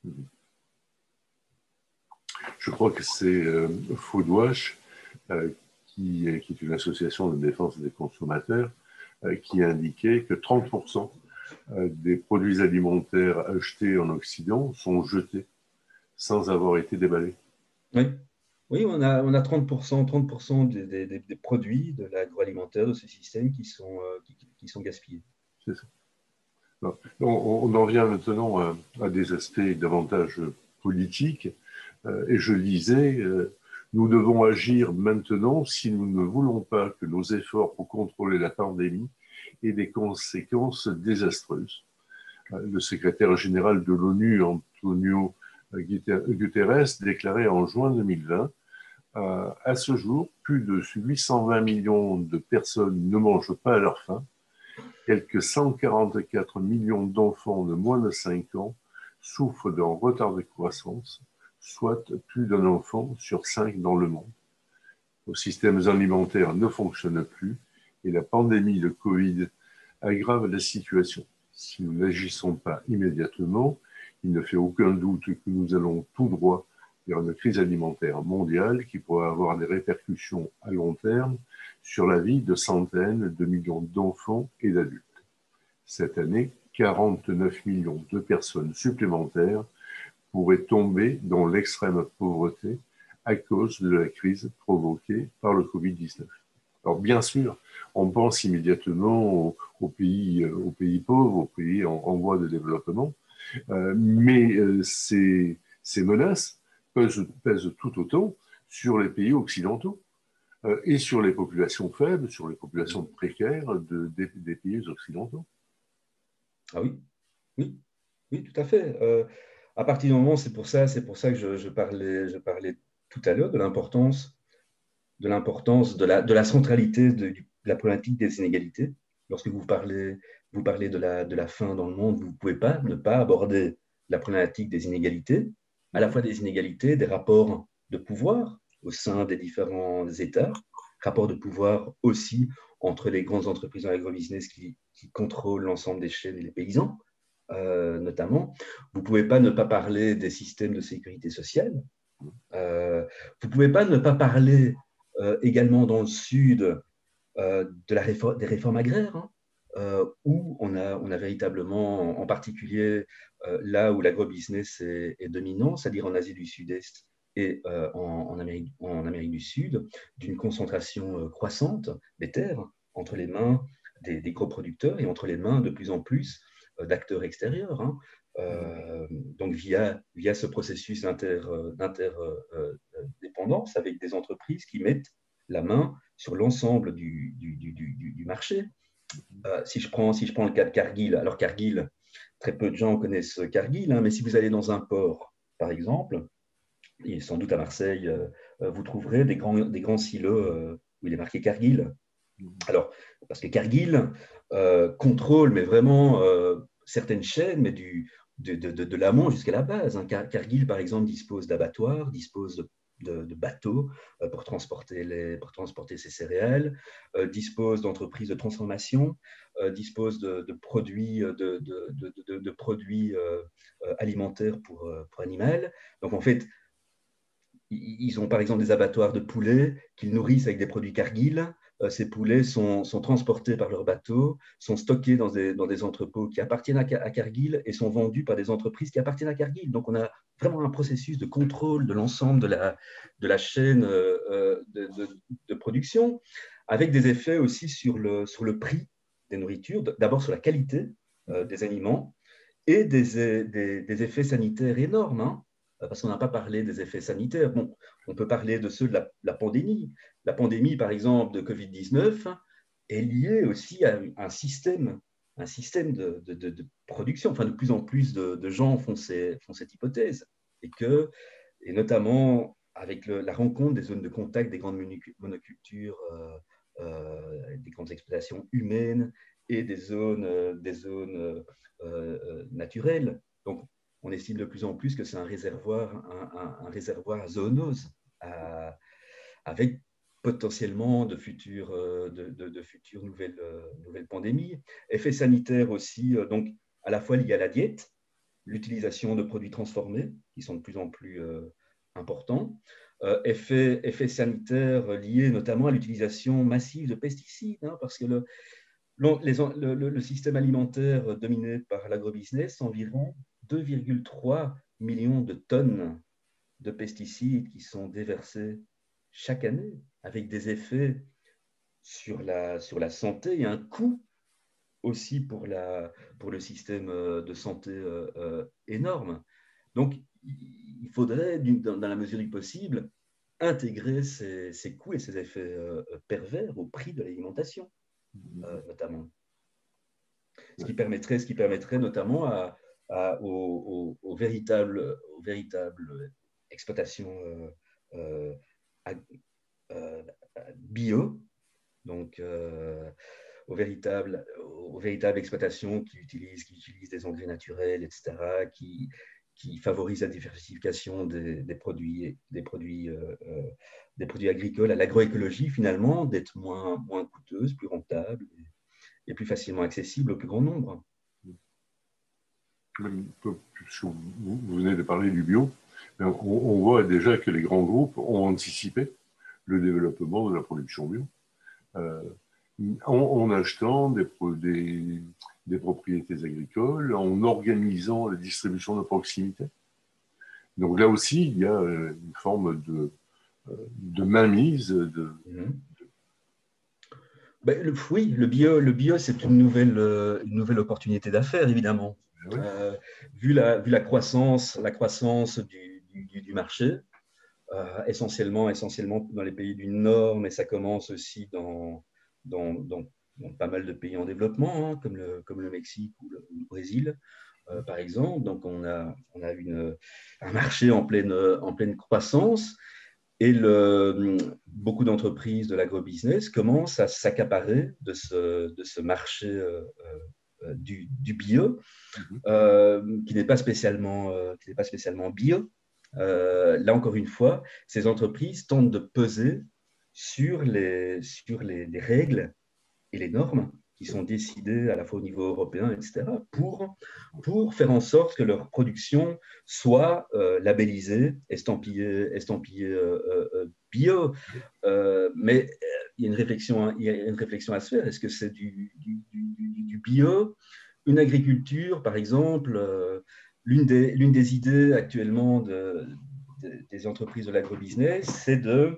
Je crois que c'est euh, Foodwatch, euh, qui, qui est une association de défense des consommateurs, euh, qui a indiqué que trente pour cent des produits alimentaires achetés en Occident sont jetés sans avoir été déballés. Oui, oui on, a, on a trente pour cent, trente pour cent des, des, des produits de l'agroalimentaire, de ce système qui sont, euh, qui, qui sont gaspillés. C'est ça. On, on en vient maintenant à, à des aspects davantage politiques. Euh, et je lisais, euh, nous devons agir maintenant si nous ne voulons pas que nos efforts pour contrôler la pandémie aient des conséquences désastreuses. Euh, le secrétaire général de l'ONU, Antonio Guterres, déclarait en juin deux mille vingt euh, à ce jour, plus de huit cent vingt millions de personnes ne mangent pas à leur faim. Quelques cent quarante-quatre millions d'enfants de moins de cinq ans souffrent d'un retard de croissance, soit plus d'un enfant sur cinq dans le monde. Nos systèmes alimentaires ne fonctionnent plus et la pandémie de Covid aggrave la situation. Si nous n'agissons pas immédiatement, il ne fait aucun doute que nous allons tout droit vers une crise alimentaire mondiale qui pourrait avoir des répercussions à long terme sur la vie de centaines de millions d'enfants et d'adultes. Cette année, quarante-neuf millions de personnes supplémentaires pourraient tomber dans l'extrême pauvreté à cause de la crise provoquée par le Covid dix-neuf. Alors bien sûr, on pense immédiatement aux, aux, pays, aux pays pauvres, aux pays en, en voie de développement, euh, mais euh, ces, ces menaces pèsent, pèsent tout autant sur les pays occidentaux euh, et sur les populations faibles, sur les populations précaires de, des, des pays occidentaux. Ah oui, oui, oui, tout à fait. Euh, à partir du moment, c'est pour ça, c'est pour ça que je, je, parlais, je parlais tout à l'heure de l'importance de l'importance de la, de la centralité de, de la problématique des inégalités. Lorsque vous parlez, vous parlez de, la, de la faim dans le monde, vous ne pouvez pas ne pas aborder la problématique des inégalités, à la fois des inégalités, des rapports de pouvoir au sein des différents États, rapports de pouvoir aussi entre les grandes entreprises dans l'agrobusiness qui, qui contrôlent l'ensemble des chaînes et les paysans, euh, notamment. Vous ne pouvez pas ne pas parler des systèmes de sécurité sociale. Euh, vous ne pouvez pas ne pas parler euh, également dans le sud euh, de la réforme, des réformes agraires, hein, euh, où on a, on a véritablement, en, en particulier euh, là où l'agrobusiness est, est dominant, c'est-à-dire en Asie du Sud-Est et euh, en, en, Amérique, en Amérique du Sud, d'une concentration euh, croissante des terres entre les mains des, des gros producteurs et entre les mains de plus en plus euh, d'acteurs extérieurs. Hein. Euh, donc via, via ce processus d'interdépendance avec des entreprises qui mettent la main sur l'ensemble du, du, du, du, du marché. Euh, si, je prends, si je prends le cas de Cargill, alors Cargill, très peu de gens connaissent Cargill, hein, mais si vous allez dans un port, par exemple, et sans doute à Marseille, euh, vous trouverez des grands, des grands silos euh, où il est marqué Cargill. Alors, parce que Cargill euh, contrôle, mais vraiment, euh, certaines chaînes, mais du, de, de, de, de l'amont jusqu'à la base. Hein. Car, Cargill, par exemple, dispose d'abattoirs, dispose de, de, de bateaux euh, pour, transporter les, pour transporter ses céréales, euh, dispose d'entreprises de transformation, euh, dispose de, de produits, de, de, de, de, de produits euh, alimentaires pour, pour animal. Donc, en fait, ils ont par exemple des abattoirs de poulets qu'ils nourrissent avec des produits Cargill. Euh, ces poulets sont, sont transportés par leur bateau, sont stockés dans des, dans des entrepôts qui appartiennent à, à Cargill et sont vendus par des entreprises qui appartiennent à Cargill. Donc, on a vraiment un processus de contrôle de l'ensemble de la, de la chaîne euh, de, de, de production, avec des effets aussi sur le, sur le prix des nourritures, d'abord sur la qualité euh, des aliments et des, des, des effets sanitaires énormes, hein, parce qu'on n'a pas parlé des effets sanitaires. Bon, on peut parler de ceux de la, la pandémie. La pandémie, par exemple, de Covid dix-neuf est liée aussi à un système, un système de, de, de, de production. Enfin, de plus en plus de, de gens font, ces, font cette hypothèse. Et, que, et notamment avec le, la rencontre des zones de contact des grandes monocultures, euh, euh, des grandes exploitations humaines et des zones, euh, des zones euh, euh, naturelles. Donc, on estime de plus en plus que c'est un réservoir, un, un, un réservoir à zoonose, à, avec potentiellement de futures, de, de, de futures nouvelles, nouvelles pandémies. Effets sanitaires aussi, donc à la fois liés à la diète, l'utilisation de produits transformés, qui sont de plus en plus euh, importants, euh, effets, effets sanitaires liés notamment à l'utilisation massive de pesticides, hein, parce que le, les, le, le, système alimentaire dominé par l'agrobusiness, environ deux virgule trois millions de tonnes de pesticides qui sont déversés chaque année, avec des effets sur la, sur la santé et un coût aussi pour, la, pour le système de santé euh, euh, énorme. Donc, il faudrait, dans la mesure du possible, intégrer ces, ces coûts et ces effets euh, pervers au prix de l'alimentation, euh, notamment. Ce qui permettrait, ce qui permettrait notamment à, à, aux, aux, aux, véritables, aux véritables exploitations euh, euh, euh, bio, donc euh, aux, véritables, aux véritables exploitations qui utilisent, qui utilisent des engrais naturels, et cetera, qui, qui favorisent la diversification des, des produits, des produits, euh, euh, des produits agricoles, à l'agroécologie finalement, d'être moins, moins coûteuse, plus rentable et, et plus facilement accessible au plus grand nombre. Vous venez de parler du bio, on, on voit déjà que les grands groupes ont anticipé le développement de la production bio. Euh, en, en achetant des, des, des propriétés agricoles, en organisant la distribution de proximité. Donc là aussi, il y a une forme de, de mainmise. De... Mmh. Ben, le, oui, le bio, le bio c'est une nouvelle, une nouvelle opportunité d'affaires, évidemment. Oui. Euh, vu, la, vu la croissance, la croissance du, du, du marché, euh, essentiellement, essentiellement dans les pays du Nord, mais ça commence aussi dans, dans, dans, dans pas mal de pays en développement, hein, comme, le, comme le Mexique ou le, ou le Brésil, euh, par exemple. Donc, on a, on a une, un marché en pleine, en pleine croissance. Et le, beaucoup d'entreprises de l'agrobusiness commencent à s'accaparer de ce, de ce marché euh, euh, du, du bio, Mm-hmm. euh, qui n'est pas spécialement, euh, qui n'est pas spécialement bio. Euh, là, encore une fois, ces entreprises tentent de peser sur les, sur les, les règles et les normes qui sont décidées à la fois au niveau européen, et cetera, pour, pour faire en sorte que leur production soit euh, labellisée, estampillée, estampillée euh, euh, bio. Euh, mais euh, il y a une réflexion, il y a une réflexion à se faire. Est-ce que c'est du, du, du, du bio, une agriculture, par exemple, euh, l'une des, l'une des idées actuellement de, de, des entreprises de l'agrobusiness, c'est de,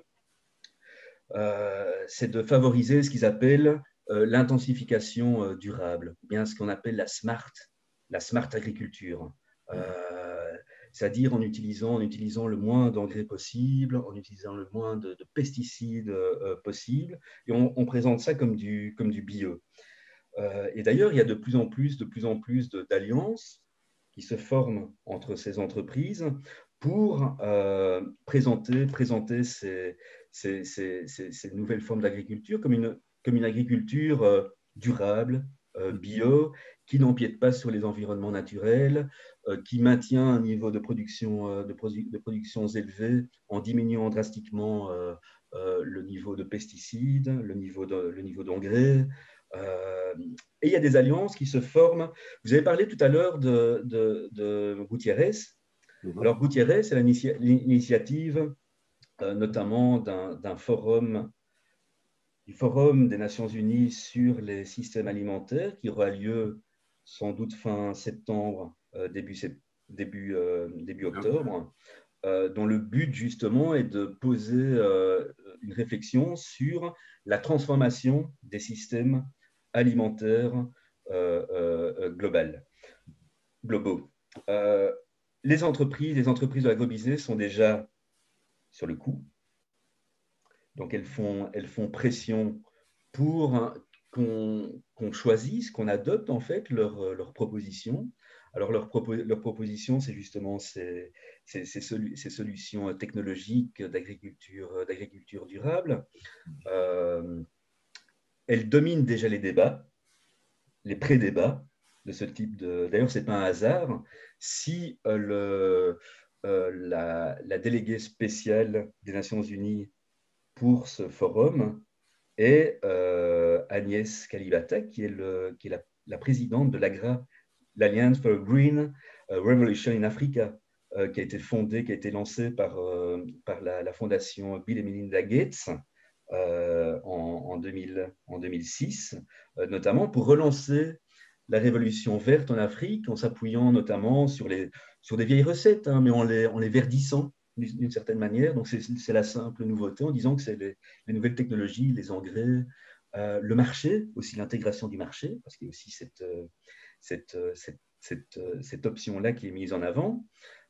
euh, c'est de favoriser ce qu'ils appellent euh, l'intensification euh, durable, ou bien ce qu'on appelle la smart, la smart agriculture. Euh, c'est-à-dire en utilisant, en utilisant le moins d'engrais possible, en utilisant le moins de, de pesticides euh, possible, et on, on présente ça comme du, comme du bio. Euh, et d'ailleurs, il y a de plus en plus, de plus en plus d'alliances qui se forment entre ces entreprises pour euh, présenter, présenter ces, ces, ces, ces, ces nouvelles formes d'agriculture comme une, comme une agriculture euh, durable, euh, bio, qui n'empiète pas sur les environnements naturels, euh, qui maintient un niveau de production, euh, de, produ de productions élevé en diminuant drastiquement euh, euh, le niveau de pesticides, le niveau de, le niveau d'engrais. Euh, et il y a des alliances qui se forment. Vous avez parlé tout à l'heure de, de, de Gutiérrez. Mm-hmm. Alors, Gutiérrez, c'est l'initiative euh, notamment d'un forum, du Forum des Nations Unies sur les systèmes alimentaires qui aura lieu sans doute fin septembre, euh, début, début, euh, début octobre, euh, dont le but justement est de poser euh, une réflexion sur la transformation des systèmes alimentaires euh, euh, global, globaux. Euh, les entreprises, les entreprises de l'agrobusiness sont déjà sur le coup. Donc, elles font, elles font pression pour qu'on qu'on choisisse, qu'on adopte en fait leurs leur propositions. Alors, leur, propo leur proposition, c'est justement ces, ces, ces, solu ces solutions technologiques d'agriculture d'agriculture durable. Euh, elles dominent déjà les débats, les pré-débats de ce type de... D'ailleurs, ce n'est pas un hasard si euh, le, euh, la, la déléguée spéciale des Nations Unies pour ce forum est euh, Agnès Kalibata, qui est, le, qui est la, la présidente de l'AGRA, l'Alliance for a Green Revolution in Africa, euh, qui a été fondée, qui a été lancée par, euh, par la, la fondation Bill et Melinda Gates euh, en, en, deux mille, en deux mille six, euh, notamment pour relancer la révolution verte en Afrique, en s'appuyant notamment sur, les, sur des vieilles recettes, hein, mais en les, en les verdissant d'une certaine manière. Donc, c'est la simple nouveauté en disant que c'est les, les nouvelles technologies, les engrais, Euh, le marché, aussi l'intégration du marché, parce qu'il y a aussi cette, cette, cette, cette, cette option-là qui est mise en avant,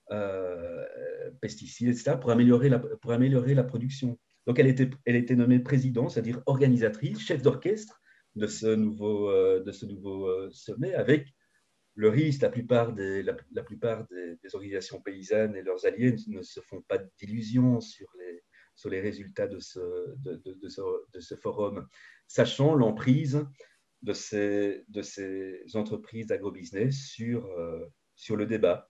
euh, pesticides, et cetera, pour améliorer la, pour améliorer la production. Donc, elle était, elle était nommée présidente, c'est-à-dire organisatrice, chef d'orchestre de ce nouveau, euh, de ce nouveau euh, sommet, avec le risque, la plupart, des, la, la plupart des, des organisations paysannes et leurs alliés ne se font pas d'illusions sur les, sur les résultats de ce, de, de, de, ce, de ce forum, sachant l'emprise de ces, de ces entreprises d'agrobusiness sur, euh, sur le débat,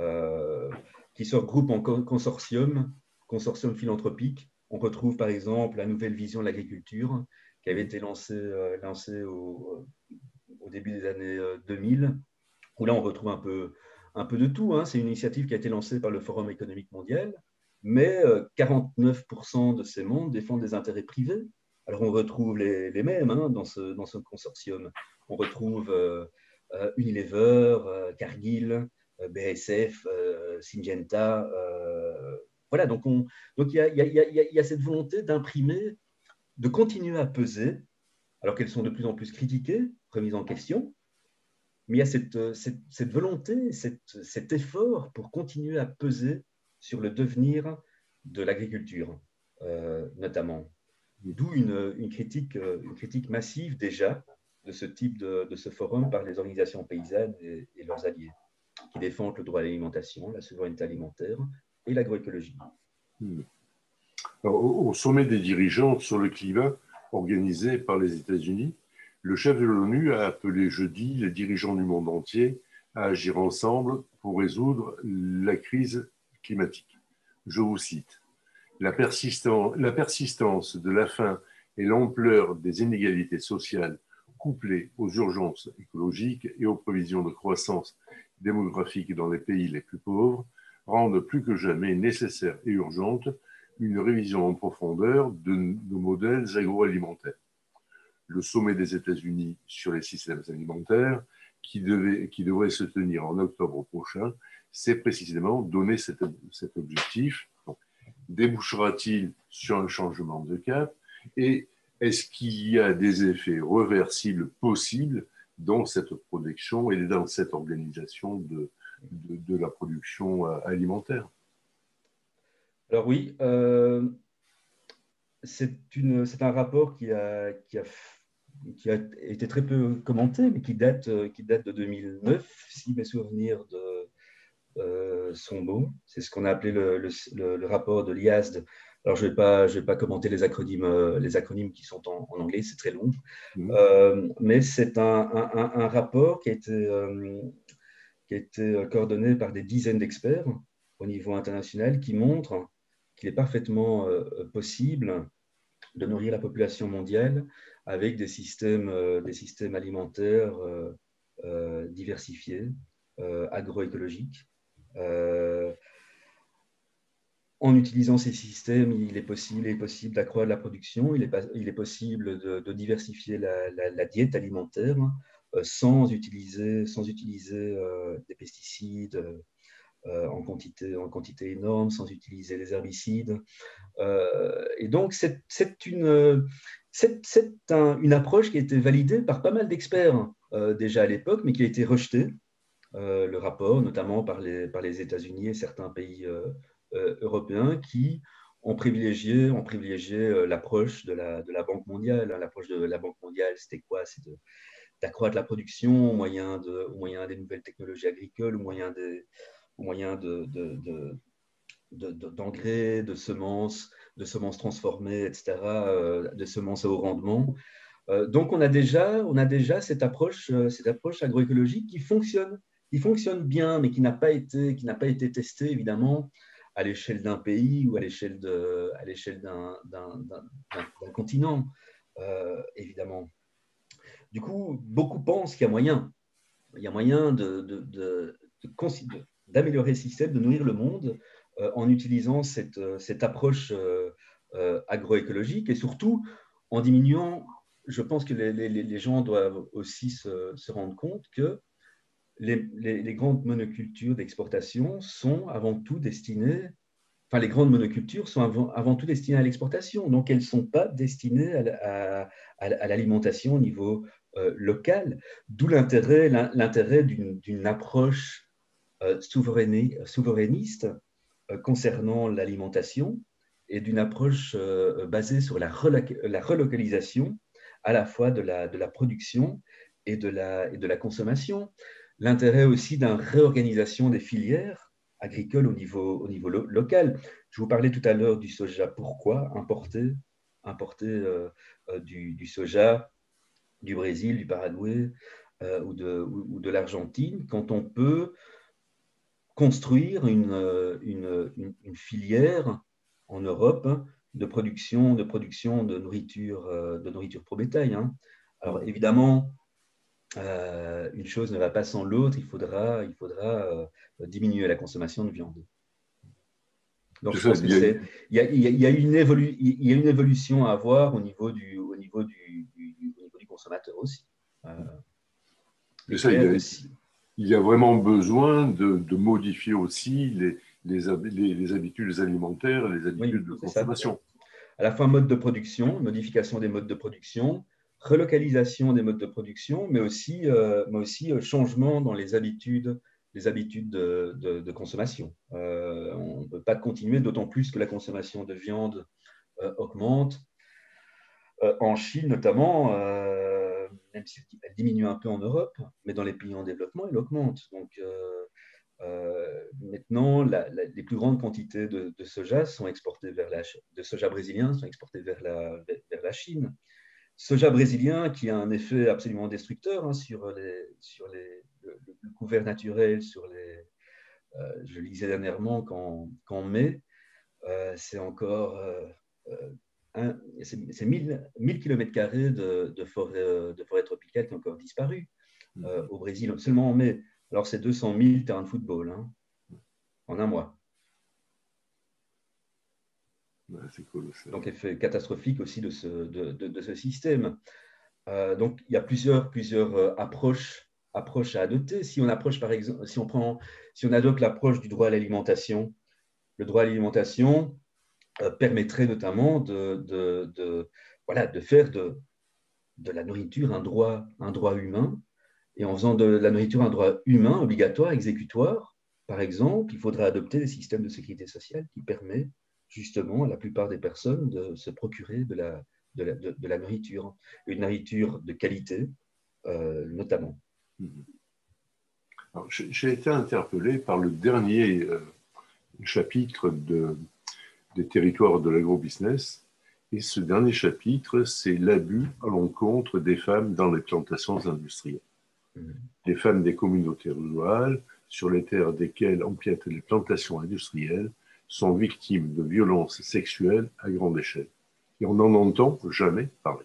euh, qui se regroupent en consortium, consortium philanthropique. On retrouve par exemple la nouvelle vision de l'agriculture qui avait été lancée, euh, lancée au, au début des années deux mille, où là on retrouve un peu, un peu de tout. Hein. C'est une initiative qui a été lancée par le Forum économique mondial, mais euh, quarante-neuf pour cent de ces membres défendent des intérêts privés. Alors on retrouve les, les mêmes hein, dans, ce, dans ce consortium. On retrouve euh, euh, Unilever, euh, Cargill, euh, B A S F, euh, Syngenta. Euh, voilà, donc il donc y, a, y, a, y, a, y a cette volonté d'imprimer, de continuer à peser, alors qu'elles sont de plus en plus critiquées, remises en question, mais il y a cette, cette, cette volonté, cette, cet effort pour continuer à peser sur le devenir de l'agriculture, euh, notamment. D'où une, une, critique, une critique massive déjà de ce type de, de ce forum par les organisations paysannes et, et leurs alliés, qui défendent le droit à l'alimentation, la souveraineté alimentaire et l'agroécologie. Hmm. Alors, au, au sommet des dirigeants sur le climat organisé par les États-Unis, le chef de l'ONU a appelé jeudi les dirigeants du monde entier à agir ensemble pour résoudre la crise climatique. Je vous cite. La, persistan- la persistance de la faim et l'ampleur des inégalités sociales couplées aux urgences écologiques et aux prévisions de croissance démographique dans les pays les plus pauvres rendent plus que jamais nécessaire et urgente une révision en profondeur de nos modèles agroalimentaires. Le sommet des États-Unis sur les systèmes alimentaires, qui, devait, qui devrait se tenir en octobre prochain, s'est précisément donné cet, cet objectif. Donc, débouchera-t-il sur un changement de cap? Et est-ce qu'il y a des effets réversibles possibles dans cette production et dans cette organisation de, de, de la production alimentaire? Alors oui, euh, c'est un rapport qui a, qui, a, qui a été très peu commenté, mais qui date, qui date de deux mille neuf, si mes souvenirs de, euh, sont bons. C'est ce qu'on a appelé le, le, le rapport de l'I A S D. Alors, je ne vais pas, je vais pas commenter les acronymes, euh, les acronymes qui sont en, en anglais, c'est très long. Mmh. Euh, mais c'est un, un, un, rapport qui a été, euh, qui a été coordonné par des dizaines d'experts au niveau international qui montrent qu'il est parfaitement euh, possible de nourrir la population mondiale avec des systèmes, euh, des systèmes alimentaires euh, euh, diversifiés, euh, agroécologiques. Euh, en utilisant ces systèmes, il est possible, il est possible d'accroître la production, il est, il est possible de, de diversifier la, la, la, diète alimentaire euh, sans utiliser, sans utiliser euh, des pesticides euh, en, quantité, en quantité énorme, sans utiliser les herbicides. Euh, et donc, c'est, c'est, une, c'est, c'est un, une approche qui a été validée par pas mal d'experts euh, déjà à l'époque, mais qui a été rejetée. Euh, le rapport, notamment par les, par les États-Unis et certains pays euh, euh, européens qui ont privilégié, ont privilégié euh, l'approche de la, de la Banque mondiale. L'approche de la Banque mondiale, c'était quoi? C'est de, d'accroître la production au moyen, de, au moyen des nouvelles technologies agricoles, au moyen, des, au moyen de, de, de, de, de, d'engrais, de semences, de semences transformées, et cetera, euh, de semences à haut rendement. Euh, donc, on a déjà, on a déjà cette approche, euh, cette approche agroécologique qui fonctionne, qui fonctionne bien, mais qui n'a pas été, qui n'a pas été testée, évidemment, à l'échelle d'un pays ou à l'échelle, de, à l'échelle d'un, d'un, d'un, d'un continent, euh, évidemment. Du coup, beaucoup pensent qu'il y a moyen, il y a moyen de, de, de, de, d'améliorer le système, de nourrir le monde euh, en utilisant cette, cette approche euh, euh, agroécologique et surtout en diminuant. Je pense que les, les, les gens doivent aussi se, se rendre compte que les, les, les grandes monocultures d'exportation sont avant tout destinées enfin, les grandes monocultures sont avant, avant tout destinées à l'exportation, donc elles ne sont pas destinées à, à, à l'alimentation au niveau euh, local, d'où l'intérêt, l'intérêt d'une, d'une approche euh, souverainiste euh, concernant l'alimentation et d'une approche euh, basée sur la, la relocalisation à la fois de la, de la production et de la, et de la consommation. L'intérêt aussi d'une réorganisation des filières agricoles au niveau, au niveau lo local. Je vous parlais tout à l'heure du soja. Pourquoi importer, importer euh, euh, du, du soja du Brésil, du Paraguay euh, ou de, ou, ou de l'Argentine quand on peut construire une, une, une, une filière en Europe de production de, production de, nourriture, de nourriture pour bétail. Hein. Alors évidemment, euh, une chose ne va pas sans l'autre, il faudra, il faudra euh, diminuer la consommation de viande. Donc je pense qu'il y, y, y, y a une évolution à avoir au niveau du, au niveau du, du, au niveau du consommateur aussi. Euh, ça, il, y a, aussi. il y a vraiment besoin de, de modifier aussi les, les, les, les habitudes alimentaires, les habitudes oui, de consommation. Ça. À la fois mode de production, modification des modes de production, relocalisation des modes de production, mais aussi, euh, mais aussi euh, changement dans les habitudes, les habitudes de, de, de consommation. Euh, on ne peut pas continuer, d'autant plus que la consommation de viande euh, augmente. Euh, en Chine notamment, euh, même si elle diminue un peu en Europe, mais dans les pays en développement, elle augmente. Donc, euh, euh, maintenant, la, la, les plus grandes quantités de, de soja sont exportées vers la, de soja brésilien sont exportées vers la, vers la Chine. Soja brésilien qui a un effet absolument destructeur hein, sur, les, sur les, le, le couvert naturel, sur les, euh, je lisais dernièrement qu'en, qu'en mai, euh, c'est encore euh, c'est mille kilomètres carrés de, de, forêt, de forêt tropicale qui ont encore disparu euh, au Brésil, seulement en mai. Alors, c'est deux cent mille terrains de football hein, en un mois. Ouais, c'est colossal. Donc, effet catastrophique aussi de ce, de, de, de ce système. Euh, donc, il y a plusieurs, plusieurs euh, approches, approches à adopter. Si on approche, par exemple, si on, prend, si on adopte l'approche du droit à l'alimentation, le droit à l'alimentation euh, permettrait notamment de, de, de, voilà, de faire de, de la nourriture un droit, un droit humain. Et en faisant de la nourriture un droit humain, obligatoire, exécutoire, par exemple, il faudrait adopter des systèmes de sécurité sociale qui permettent justement à la plupart des personnes de se procurer de la, de la, de, de la nourriture, une nourriture de qualité euh, notamment. J'ai été interpellé par le dernier euh, chapitre de, des territoires de l'agrobusiness. Et ce dernier chapitre, c'est l'abus à l'encontre des femmes dans les plantations industrielles. Mmh. Les femmes des communautés rurales, sur les terres desquelles empiètent les plantations industrielles, sont victimes de violences sexuelles à grande échelle. Et on n'en entend jamais parler.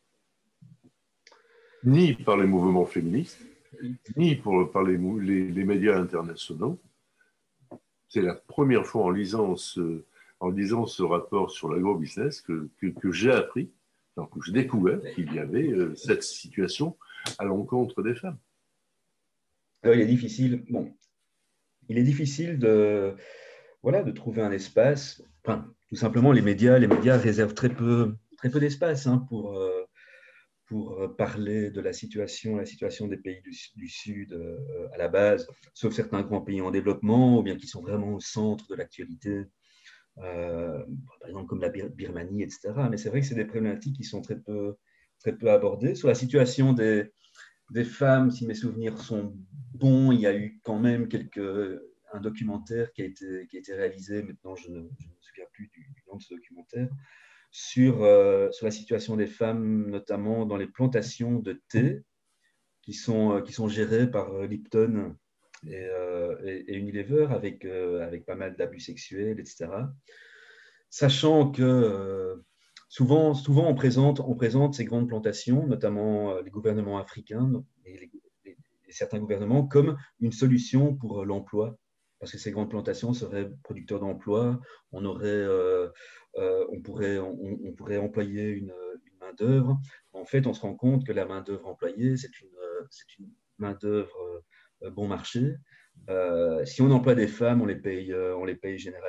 Ni par les mouvements féministes, ni pour, par les, les, les médias internationaux. C'est la première fois en lisant ce, en lisant ce rapport sur l'agrobusiness que, que, que j'ai appris, donc que j'ai découvert qu'il y avait euh, cette situation à l'encontre des femmes. Alors, il est difficile, bon, il est difficile de, voilà, de trouver un espace. Enfin, tout simplement, les médias, les médias réservent très peu, très peu d'espace hein, pour, euh, pour parler de la situation, la situation des pays du, du Sud euh, à la base, sauf certains grands pays en développement, ou bien qui sont vraiment au centre de l'actualité. Euh, par exemple comme la Birmanie, et cetera. Mais c'est vrai que c'est des problématiques qui sont très peu, très peu abordées. Sur la situation des, des femmes, si mes souvenirs sont bons, il y a eu quand même quelques, un documentaire qui a été, qui a été réalisé, maintenant je ne, je ne me souviens plus du, du nom de ce documentaire, sur, euh, sur la situation des femmes, notamment dans les plantations de thé qui sont, qui sont gérées par Lipton et, euh, et, et Unilever avec, euh, avec pas mal d'abus sexuels, et cetera. Sachant que euh, souvent, souvent on, présente, on présente ces grandes plantations, notamment euh, les gouvernements africains et, les, les, et certains gouvernements, comme une solution pour euh, l'emploi, parce que ces grandes plantations seraient producteurs d'emplois, on, aurait, euh, euh, on, pourrait, on, on pourrait employer une, une main-d'œuvre. En fait, on se rend compte que la main-d'œuvre employée, c'est une, c'est une main-d'œuvre euh, bon marché. Euh, si on emploie des femmes, on les paye, euh, on les paye généralement,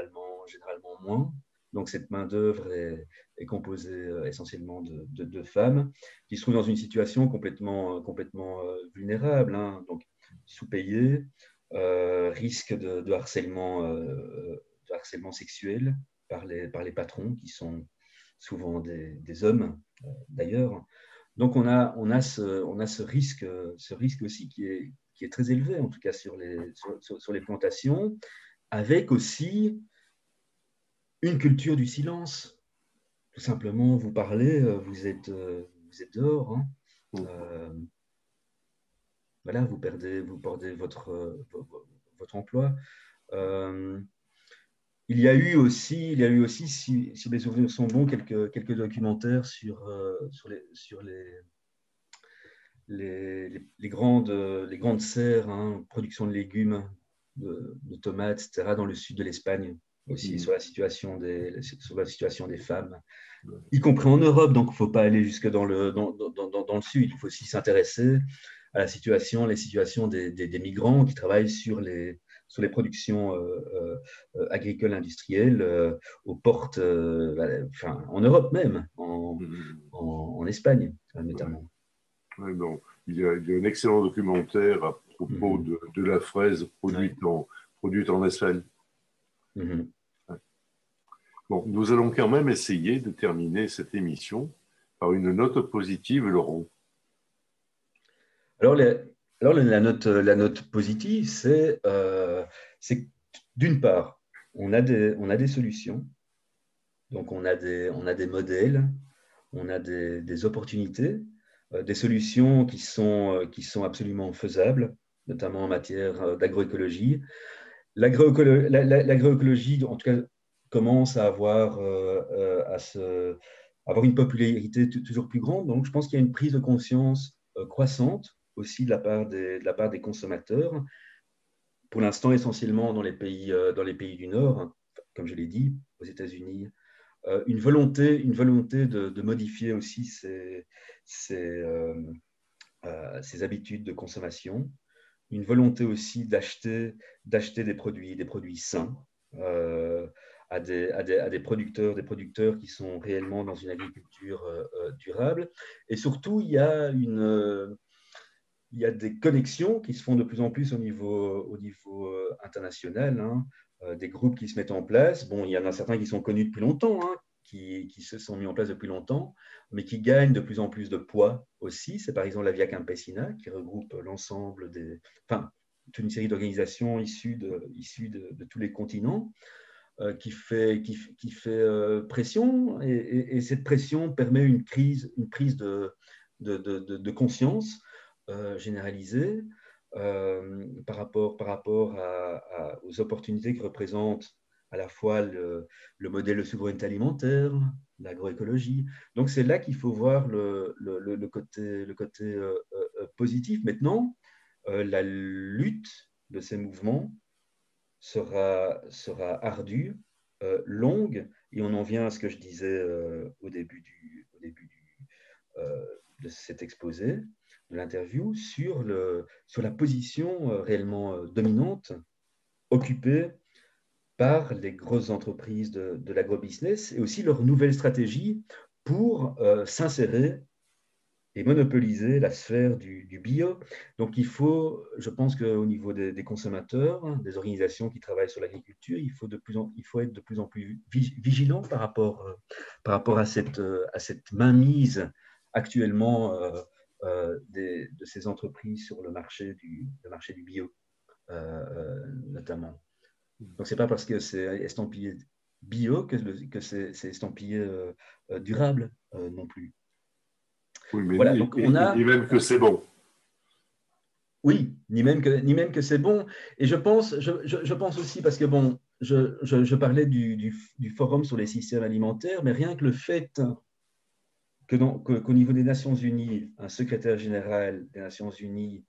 généralement moins. Donc, cette main-d'œuvre est, est composée euh, essentiellement de, de, de femmes qui se trouvent dans une situation complètement, complètement euh, vulnérable, hein, donc sous-payées, euh, risque de, de, harcèlement, euh, de harcèlement sexuel par les, par les patrons qui sont souvent des, des hommes, euh, d'ailleurs. Donc, on a, on a, ce, on a ce, risque, ce risque aussi qui est, qui est très élevé, en tout cas sur les, sur, sur, sur les plantations, avec aussi une culture du silence. Tout simplement, vous parlez, vous êtes, vous êtes dehors. Hein. Euh, voilà, vous perdez, vous perdez votre, votre emploi. Euh, il y a eu aussi, il y a eu aussi si, si mes souvenirs sont bons, quelques, quelques documentaires sur, euh, sur, les, sur les, les, les, les, grandes, les grandes serres, hein, production de légumes, de, de tomates, et cetera, dans le sud de l'Espagne, aussi mmh. sur, la situation des, sur la situation des femmes, y compris en Europe. Donc, il ne faut pas aller jusque dans le, dans, dans, dans, dans le sud. Il faut aussi s'intéresser à la situation, les situations des, des, des migrants qui travaillent sur les, sur les productions euh, euh, agricoles industrielles euh, aux portes, euh, enfin, en Europe même, en, mmh. en, en Espagne notamment. Ouais, bon. il, y a, il y a un excellent documentaire à propos mmh. de, de la fraise produite, ouais. en, produite en Espagne. Mmh. Ouais. Bon, nous allons quand même essayer de terminer cette émission par une note positive, Laurent. Alors, les, alors la, note, la note positive, c'est euh, d'une part, on a, des, on a des solutions, donc on a des, on a des modèles, on a des, des opportunités, euh, des solutions qui sont, euh, qui sont absolument faisables, notamment en matière d'agroécologie. L'agroécologie, en tout cas, commence à avoir, euh, à se, à avoir une popularité toujours plus grande. Donc, je pense qu'il y a une prise de conscience euh, croissante aussi de la part des, de la part des consommateurs. Pour l'instant, essentiellement dans les pays, euh, dans les pays du Nord, comme je l'ai dit, aux États-Unis, euh, une volonté, une volonté de, de modifier aussi ces, ces, euh, euh, ces habitudes de consommation. Une volonté aussi d'acheter d'acheter des produits des produits sains euh, à, des, à, des, à des producteurs des producteurs qui sont réellement dans une agriculture euh, durable. Et surtout, il y a une euh, il y a des connexions qui se font de plus en plus au niveau au niveau euh, international, hein, euh, des groupes qui se mettent en place. Bon, il y en a certains qui sont connus depuis longtemps, hein, qui, qui se sont mis en place depuis longtemps, mais qui gagnent de plus en plus de poids aussi. C'est par exemple la Via Campesina, qui regroupe l'ensemble des, enfin, toute une série d'organisations issues de, issues de, de tous les continents, euh, qui fait, qui, qui fait euh, pression, et, et, et cette pression permet une, crise, une prise de, de, de, de, de conscience euh, généralisée euh, par rapport, par rapport à, à, aux opportunités que représentent à la fois le, le modèle de souveraineté alimentaire, l'agroécologie. Donc, c'est là qu'il faut voir le, le, le côté, le côté euh, euh, positif. Maintenant, euh, la lutte de ces mouvements sera, sera ardue, euh, longue, et on en vient à ce que je disais euh, au début, du, au début du, euh, de cet exposé, de l'interview, sur, le, sur la position euh, réellement euh, dominante occupée par les grosses entreprises de, de l'agrobusiness et aussi leur nouvelle stratégie pour euh, s'insérer et monopoliser la sphère du, du bio. Donc, il faut, je pense qu'au niveau des, des consommateurs, des organisations qui travaillent sur l'agriculture, il faut, de plus en, il faut être de plus en plus vigilant par rapport, euh, par rapport à, cette, euh, à cette mainmise actuellement euh, euh, des, de ces entreprises sur le marché du, le marché du bio, euh, notamment. Donc, ce n'est pas parce que c'est estampillé bio que, que c'est estampillé euh, durable euh, non plus. Oui, mais voilà, donc on a, et même que c'est bon. Oui, ni même que, ni même que c'est bon. Et je pense, je, je, je pense aussi, parce que bon, je, je, je parlais du, du, du forum sur les systèmes alimentaires, mais rien que le fait que dans, que, qu'au niveau des Nations Unies, un secrétaire général des Nations Unies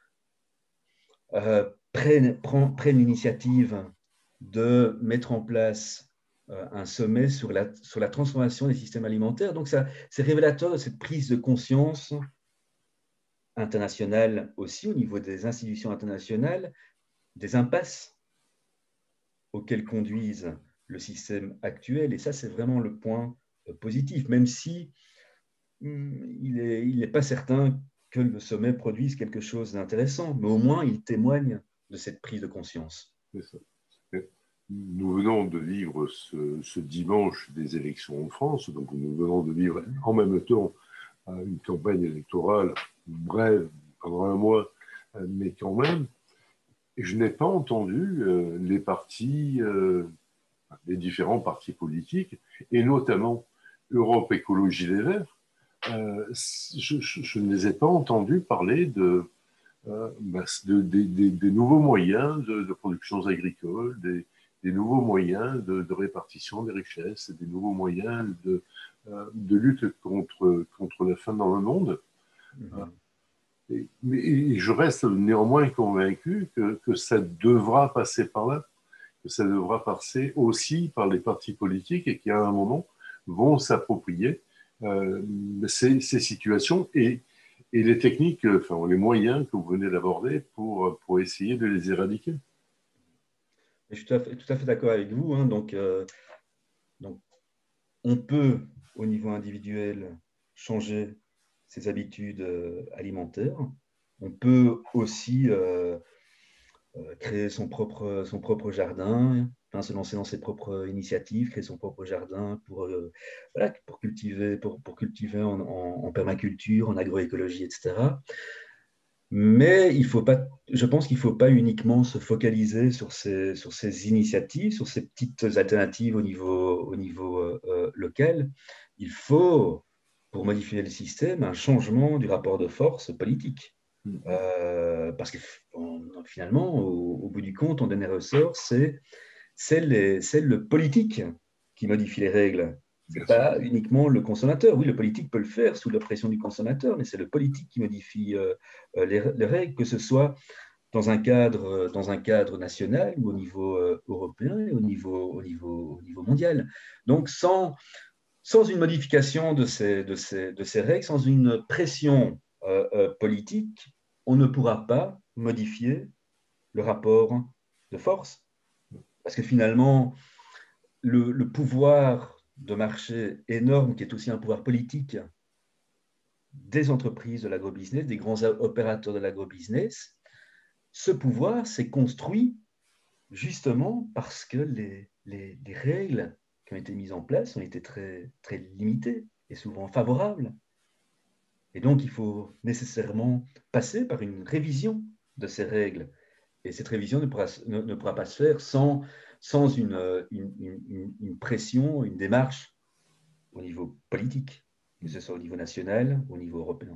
euh, prenne, prend, prenne l'initiative de mettre en place euh, un sommet sur la, sur la transformation des systèmes alimentaires. Donc, ça, c'est révélateur de cette prise de conscience internationale aussi, au niveau des institutions internationales, des impasses auxquelles conduisent le système actuel. Et ça, c'est vraiment le point positif, même si hum, il n'est il est pas certain que le sommet produise quelque chose d'intéressant, mais au moins il témoigne de cette prise de conscience. C'est ça. Nous venons de vivre ce, ce dimanche des élections en France, donc nous venons de vivre en même temps une campagne électorale brève, pendant un mois, mais quand même, je n'ai pas entendu euh, les partis, euh, les différents partis politiques, et notamment Europe Écologie Les Verts, euh, je, je, je ne les ai pas entendus parler de, euh, de, de, de, des nouveaux moyens de, de production agricole, des, des nouveaux moyens de, de répartition des richesses, des nouveaux moyens de, euh, de lutte contre, contre la faim dans le monde. Mm-hmm. Et, mais je reste néanmoins convaincu que, que ça devra passer par là, que ça devra passer aussi par les partis politiques et qui, à un moment, vont s'approprier euh, ces, ces situations et, et les techniques, enfin, les moyens que vous venez d'aborder pour, pour essayer de les éradiquer. Je suis tout à fait, tout à fait d'accord avec vous. Hein. Donc, euh, donc, on peut, au niveau individuel, changer ses habitudes euh, alimentaires. On peut aussi euh, euh, créer son propre, son propre jardin, enfin, se lancer dans ses propres initiatives, créer son propre jardin pour, euh, voilà, pour cultiver, pour, pour cultiver en, en, en permaculture, en agroécologie, et cetera. Mais il faut pas, je pense qu'il ne faut pas uniquement se focaliser sur ces, sur ces initiatives, sur ces petites alternatives au niveau, au niveau euh, local. Il faut, pour modifier le système, un changement du rapport de force politique. Euh, parce que on, finalement, au, au bout du compte, en dernier ressort, c'est le politique qui modifie les règles. Ce n'est pas uniquement le consommateur. Oui, le politique peut le faire sous la pression du consommateur, mais c'est le politique qui modifie euh, les, les règles, que ce soit dans un cadre, dans un cadre national ou au niveau euh, européen et au niveau, au niveau, au niveau mondial. Donc, sans, sans une modification de ces, de, ces, de ces règles, sans une pression euh, euh, politique, on ne pourra pas modifier le rapport de force. Parce que finalement, le, le pouvoir de marché énorme, qui est aussi un pouvoir politique des entreprises de l'agrobusiness, des grands opérateurs de l'agrobusiness, ce pouvoir s'est construit justement parce que les, les, les règles qui ont été mises en place ont été très, très limitées et souvent favorables. Et donc, il faut nécessairement passer par une révision de ces règles. Et cette révision ne pourra, ne, ne pourra pas se faire sans, sans une, une, une, une pression, une démarche au niveau politique, que ce soit au niveau national ou au niveau européen.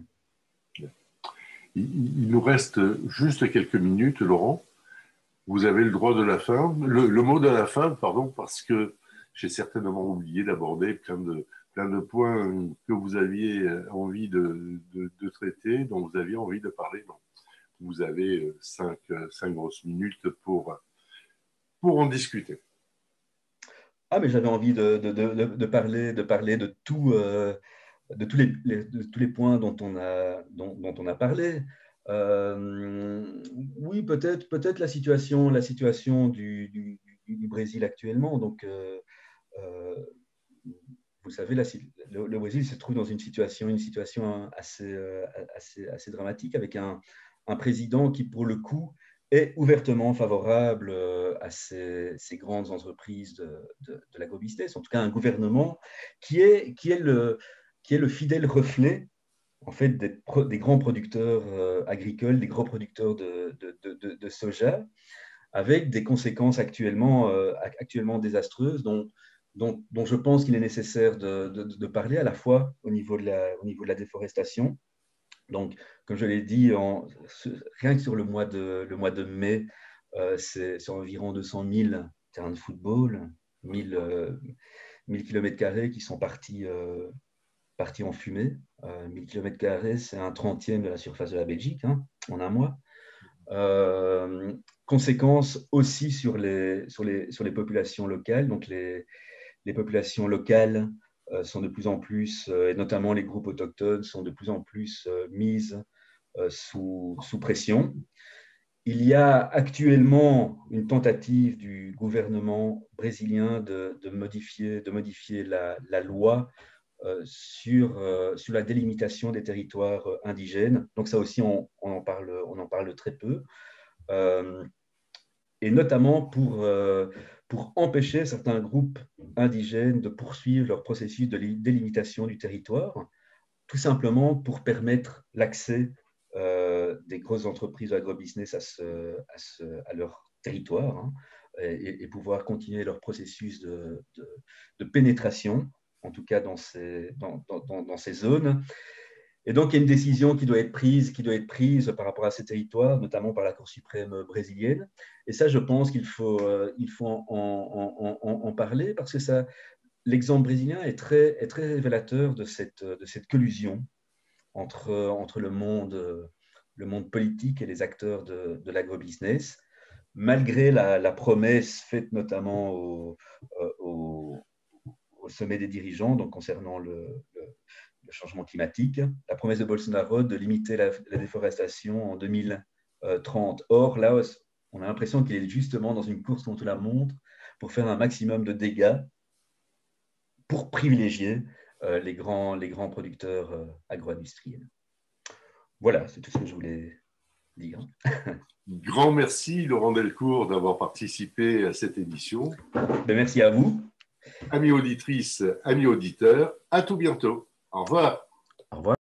Il, il nous reste juste quelques minutes, Laurent. Vous avez le droit de la fin, le, le mot de la fin, pardon, parce que j'ai certainement oublié d'aborder plein de, plein de points que vous aviez envie de, de, de traiter, dont vous aviez envie de parler. Donc, vous avez cinq, cinq grosses minutes pour, pour en discuter. Ah, mais j'avais envie de, de, de, de, parler, de parler de, tout, euh, de, tous les, les, de tous les points dont on a, dont, dont on a parlé. Euh, oui, peut-être peut-être la situation, la situation du, du, du Brésil actuellement. Donc, euh, euh, vous savez, là, le, le Brésil se trouve dans une situation, une situation assez, assez, assez dramatique avec un, un président qui, pour le coup, est ouvertement favorable à ces, ces grandes entreprises de, de, de l'agrobusiness, en tout cas un gouvernement qui est, qui est, le, qui est le fidèle reflet en fait, des, des grands producteurs euh, agricoles, des grands producteurs de, de, de, de soja, avec des conséquences actuellement, euh, actuellement désastreuses dont, dont, dont je pense qu'il est nécessaire de, de, de parler à la fois au niveau de la, au niveau de la déforestation. Donc, comme je l'ai dit, en, rien que sur le mois de, le mois de mai, euh, c'est environ deux cent mille terrains de football, mille, euh, mille kilomètres carrés qui sont partis, euh, partis en fumée. Euh, mille kilomètres carrés, c'est un trentième de la surface de la Belgique, hein, en un mois. Euh, conséquences aussi sur les, sur, les, sur les populations locales. Donc, les, les populations locales euh, sont de plus en plus, euh, et notamment les groupes autochtones, sont de plus en plus euh, mises euh, sous, sous pression. il y a actuellement une tentative du gouvernement brésilien de, de modifier, de modifier la, la loi euh, sur, euh, sur la délimitation des territoires indigènes. Donc ça aussi, on, on, en, parle, on en parle très peu. Euh, et notamment pour, euh, pour empêcher certains groupes indigènes de poursuivre leur processus de délimitation du territoire, tout simplement pour permettre l'accès euh, des grosses entreprises agrobusiness à, ce, à, ce, à leur territoire, hein, et, et, pouvoir continuer leur processus de, de, de pénétration, en tout cas dans ces, dans, dans, dans ces zones. Et donc, il y a une décision qui doit être prise, qui doit être prise par rapport à ces territoires, notamment par la Cour suprême brésilienne. Et ça, je pense qu'il faut, euh, il faut en, en, en, en parler parce que ça, l'exemple brésilien est très, est très révélateur de cette, de cette collusion entre, entre le, monde, le monde politique et les acteurs de, de l'agrobusiness, malgré la, la promesse faite notamment au, au, au sommet des dirigeants, donc concernant le, le, le changement climatique, la promesse de Bolsonaro de limiter la, la déforestation en deux mille trente. Or, là, on a l'impression qu'il est justement dans une course contre la montre pour faire un maximum de dégâts, pour privilégier euh, les, grands, les grands producteurs euh, agro-industriels. Voilà, c'est tout ce que je voulais dire. Grand merci, Laurent Delcourt, d'avoir participé à cette émission. Ben, merci à vous. Amis auditrices, amis auditeurs, à tout bientôt. Au revoir. Au revoir.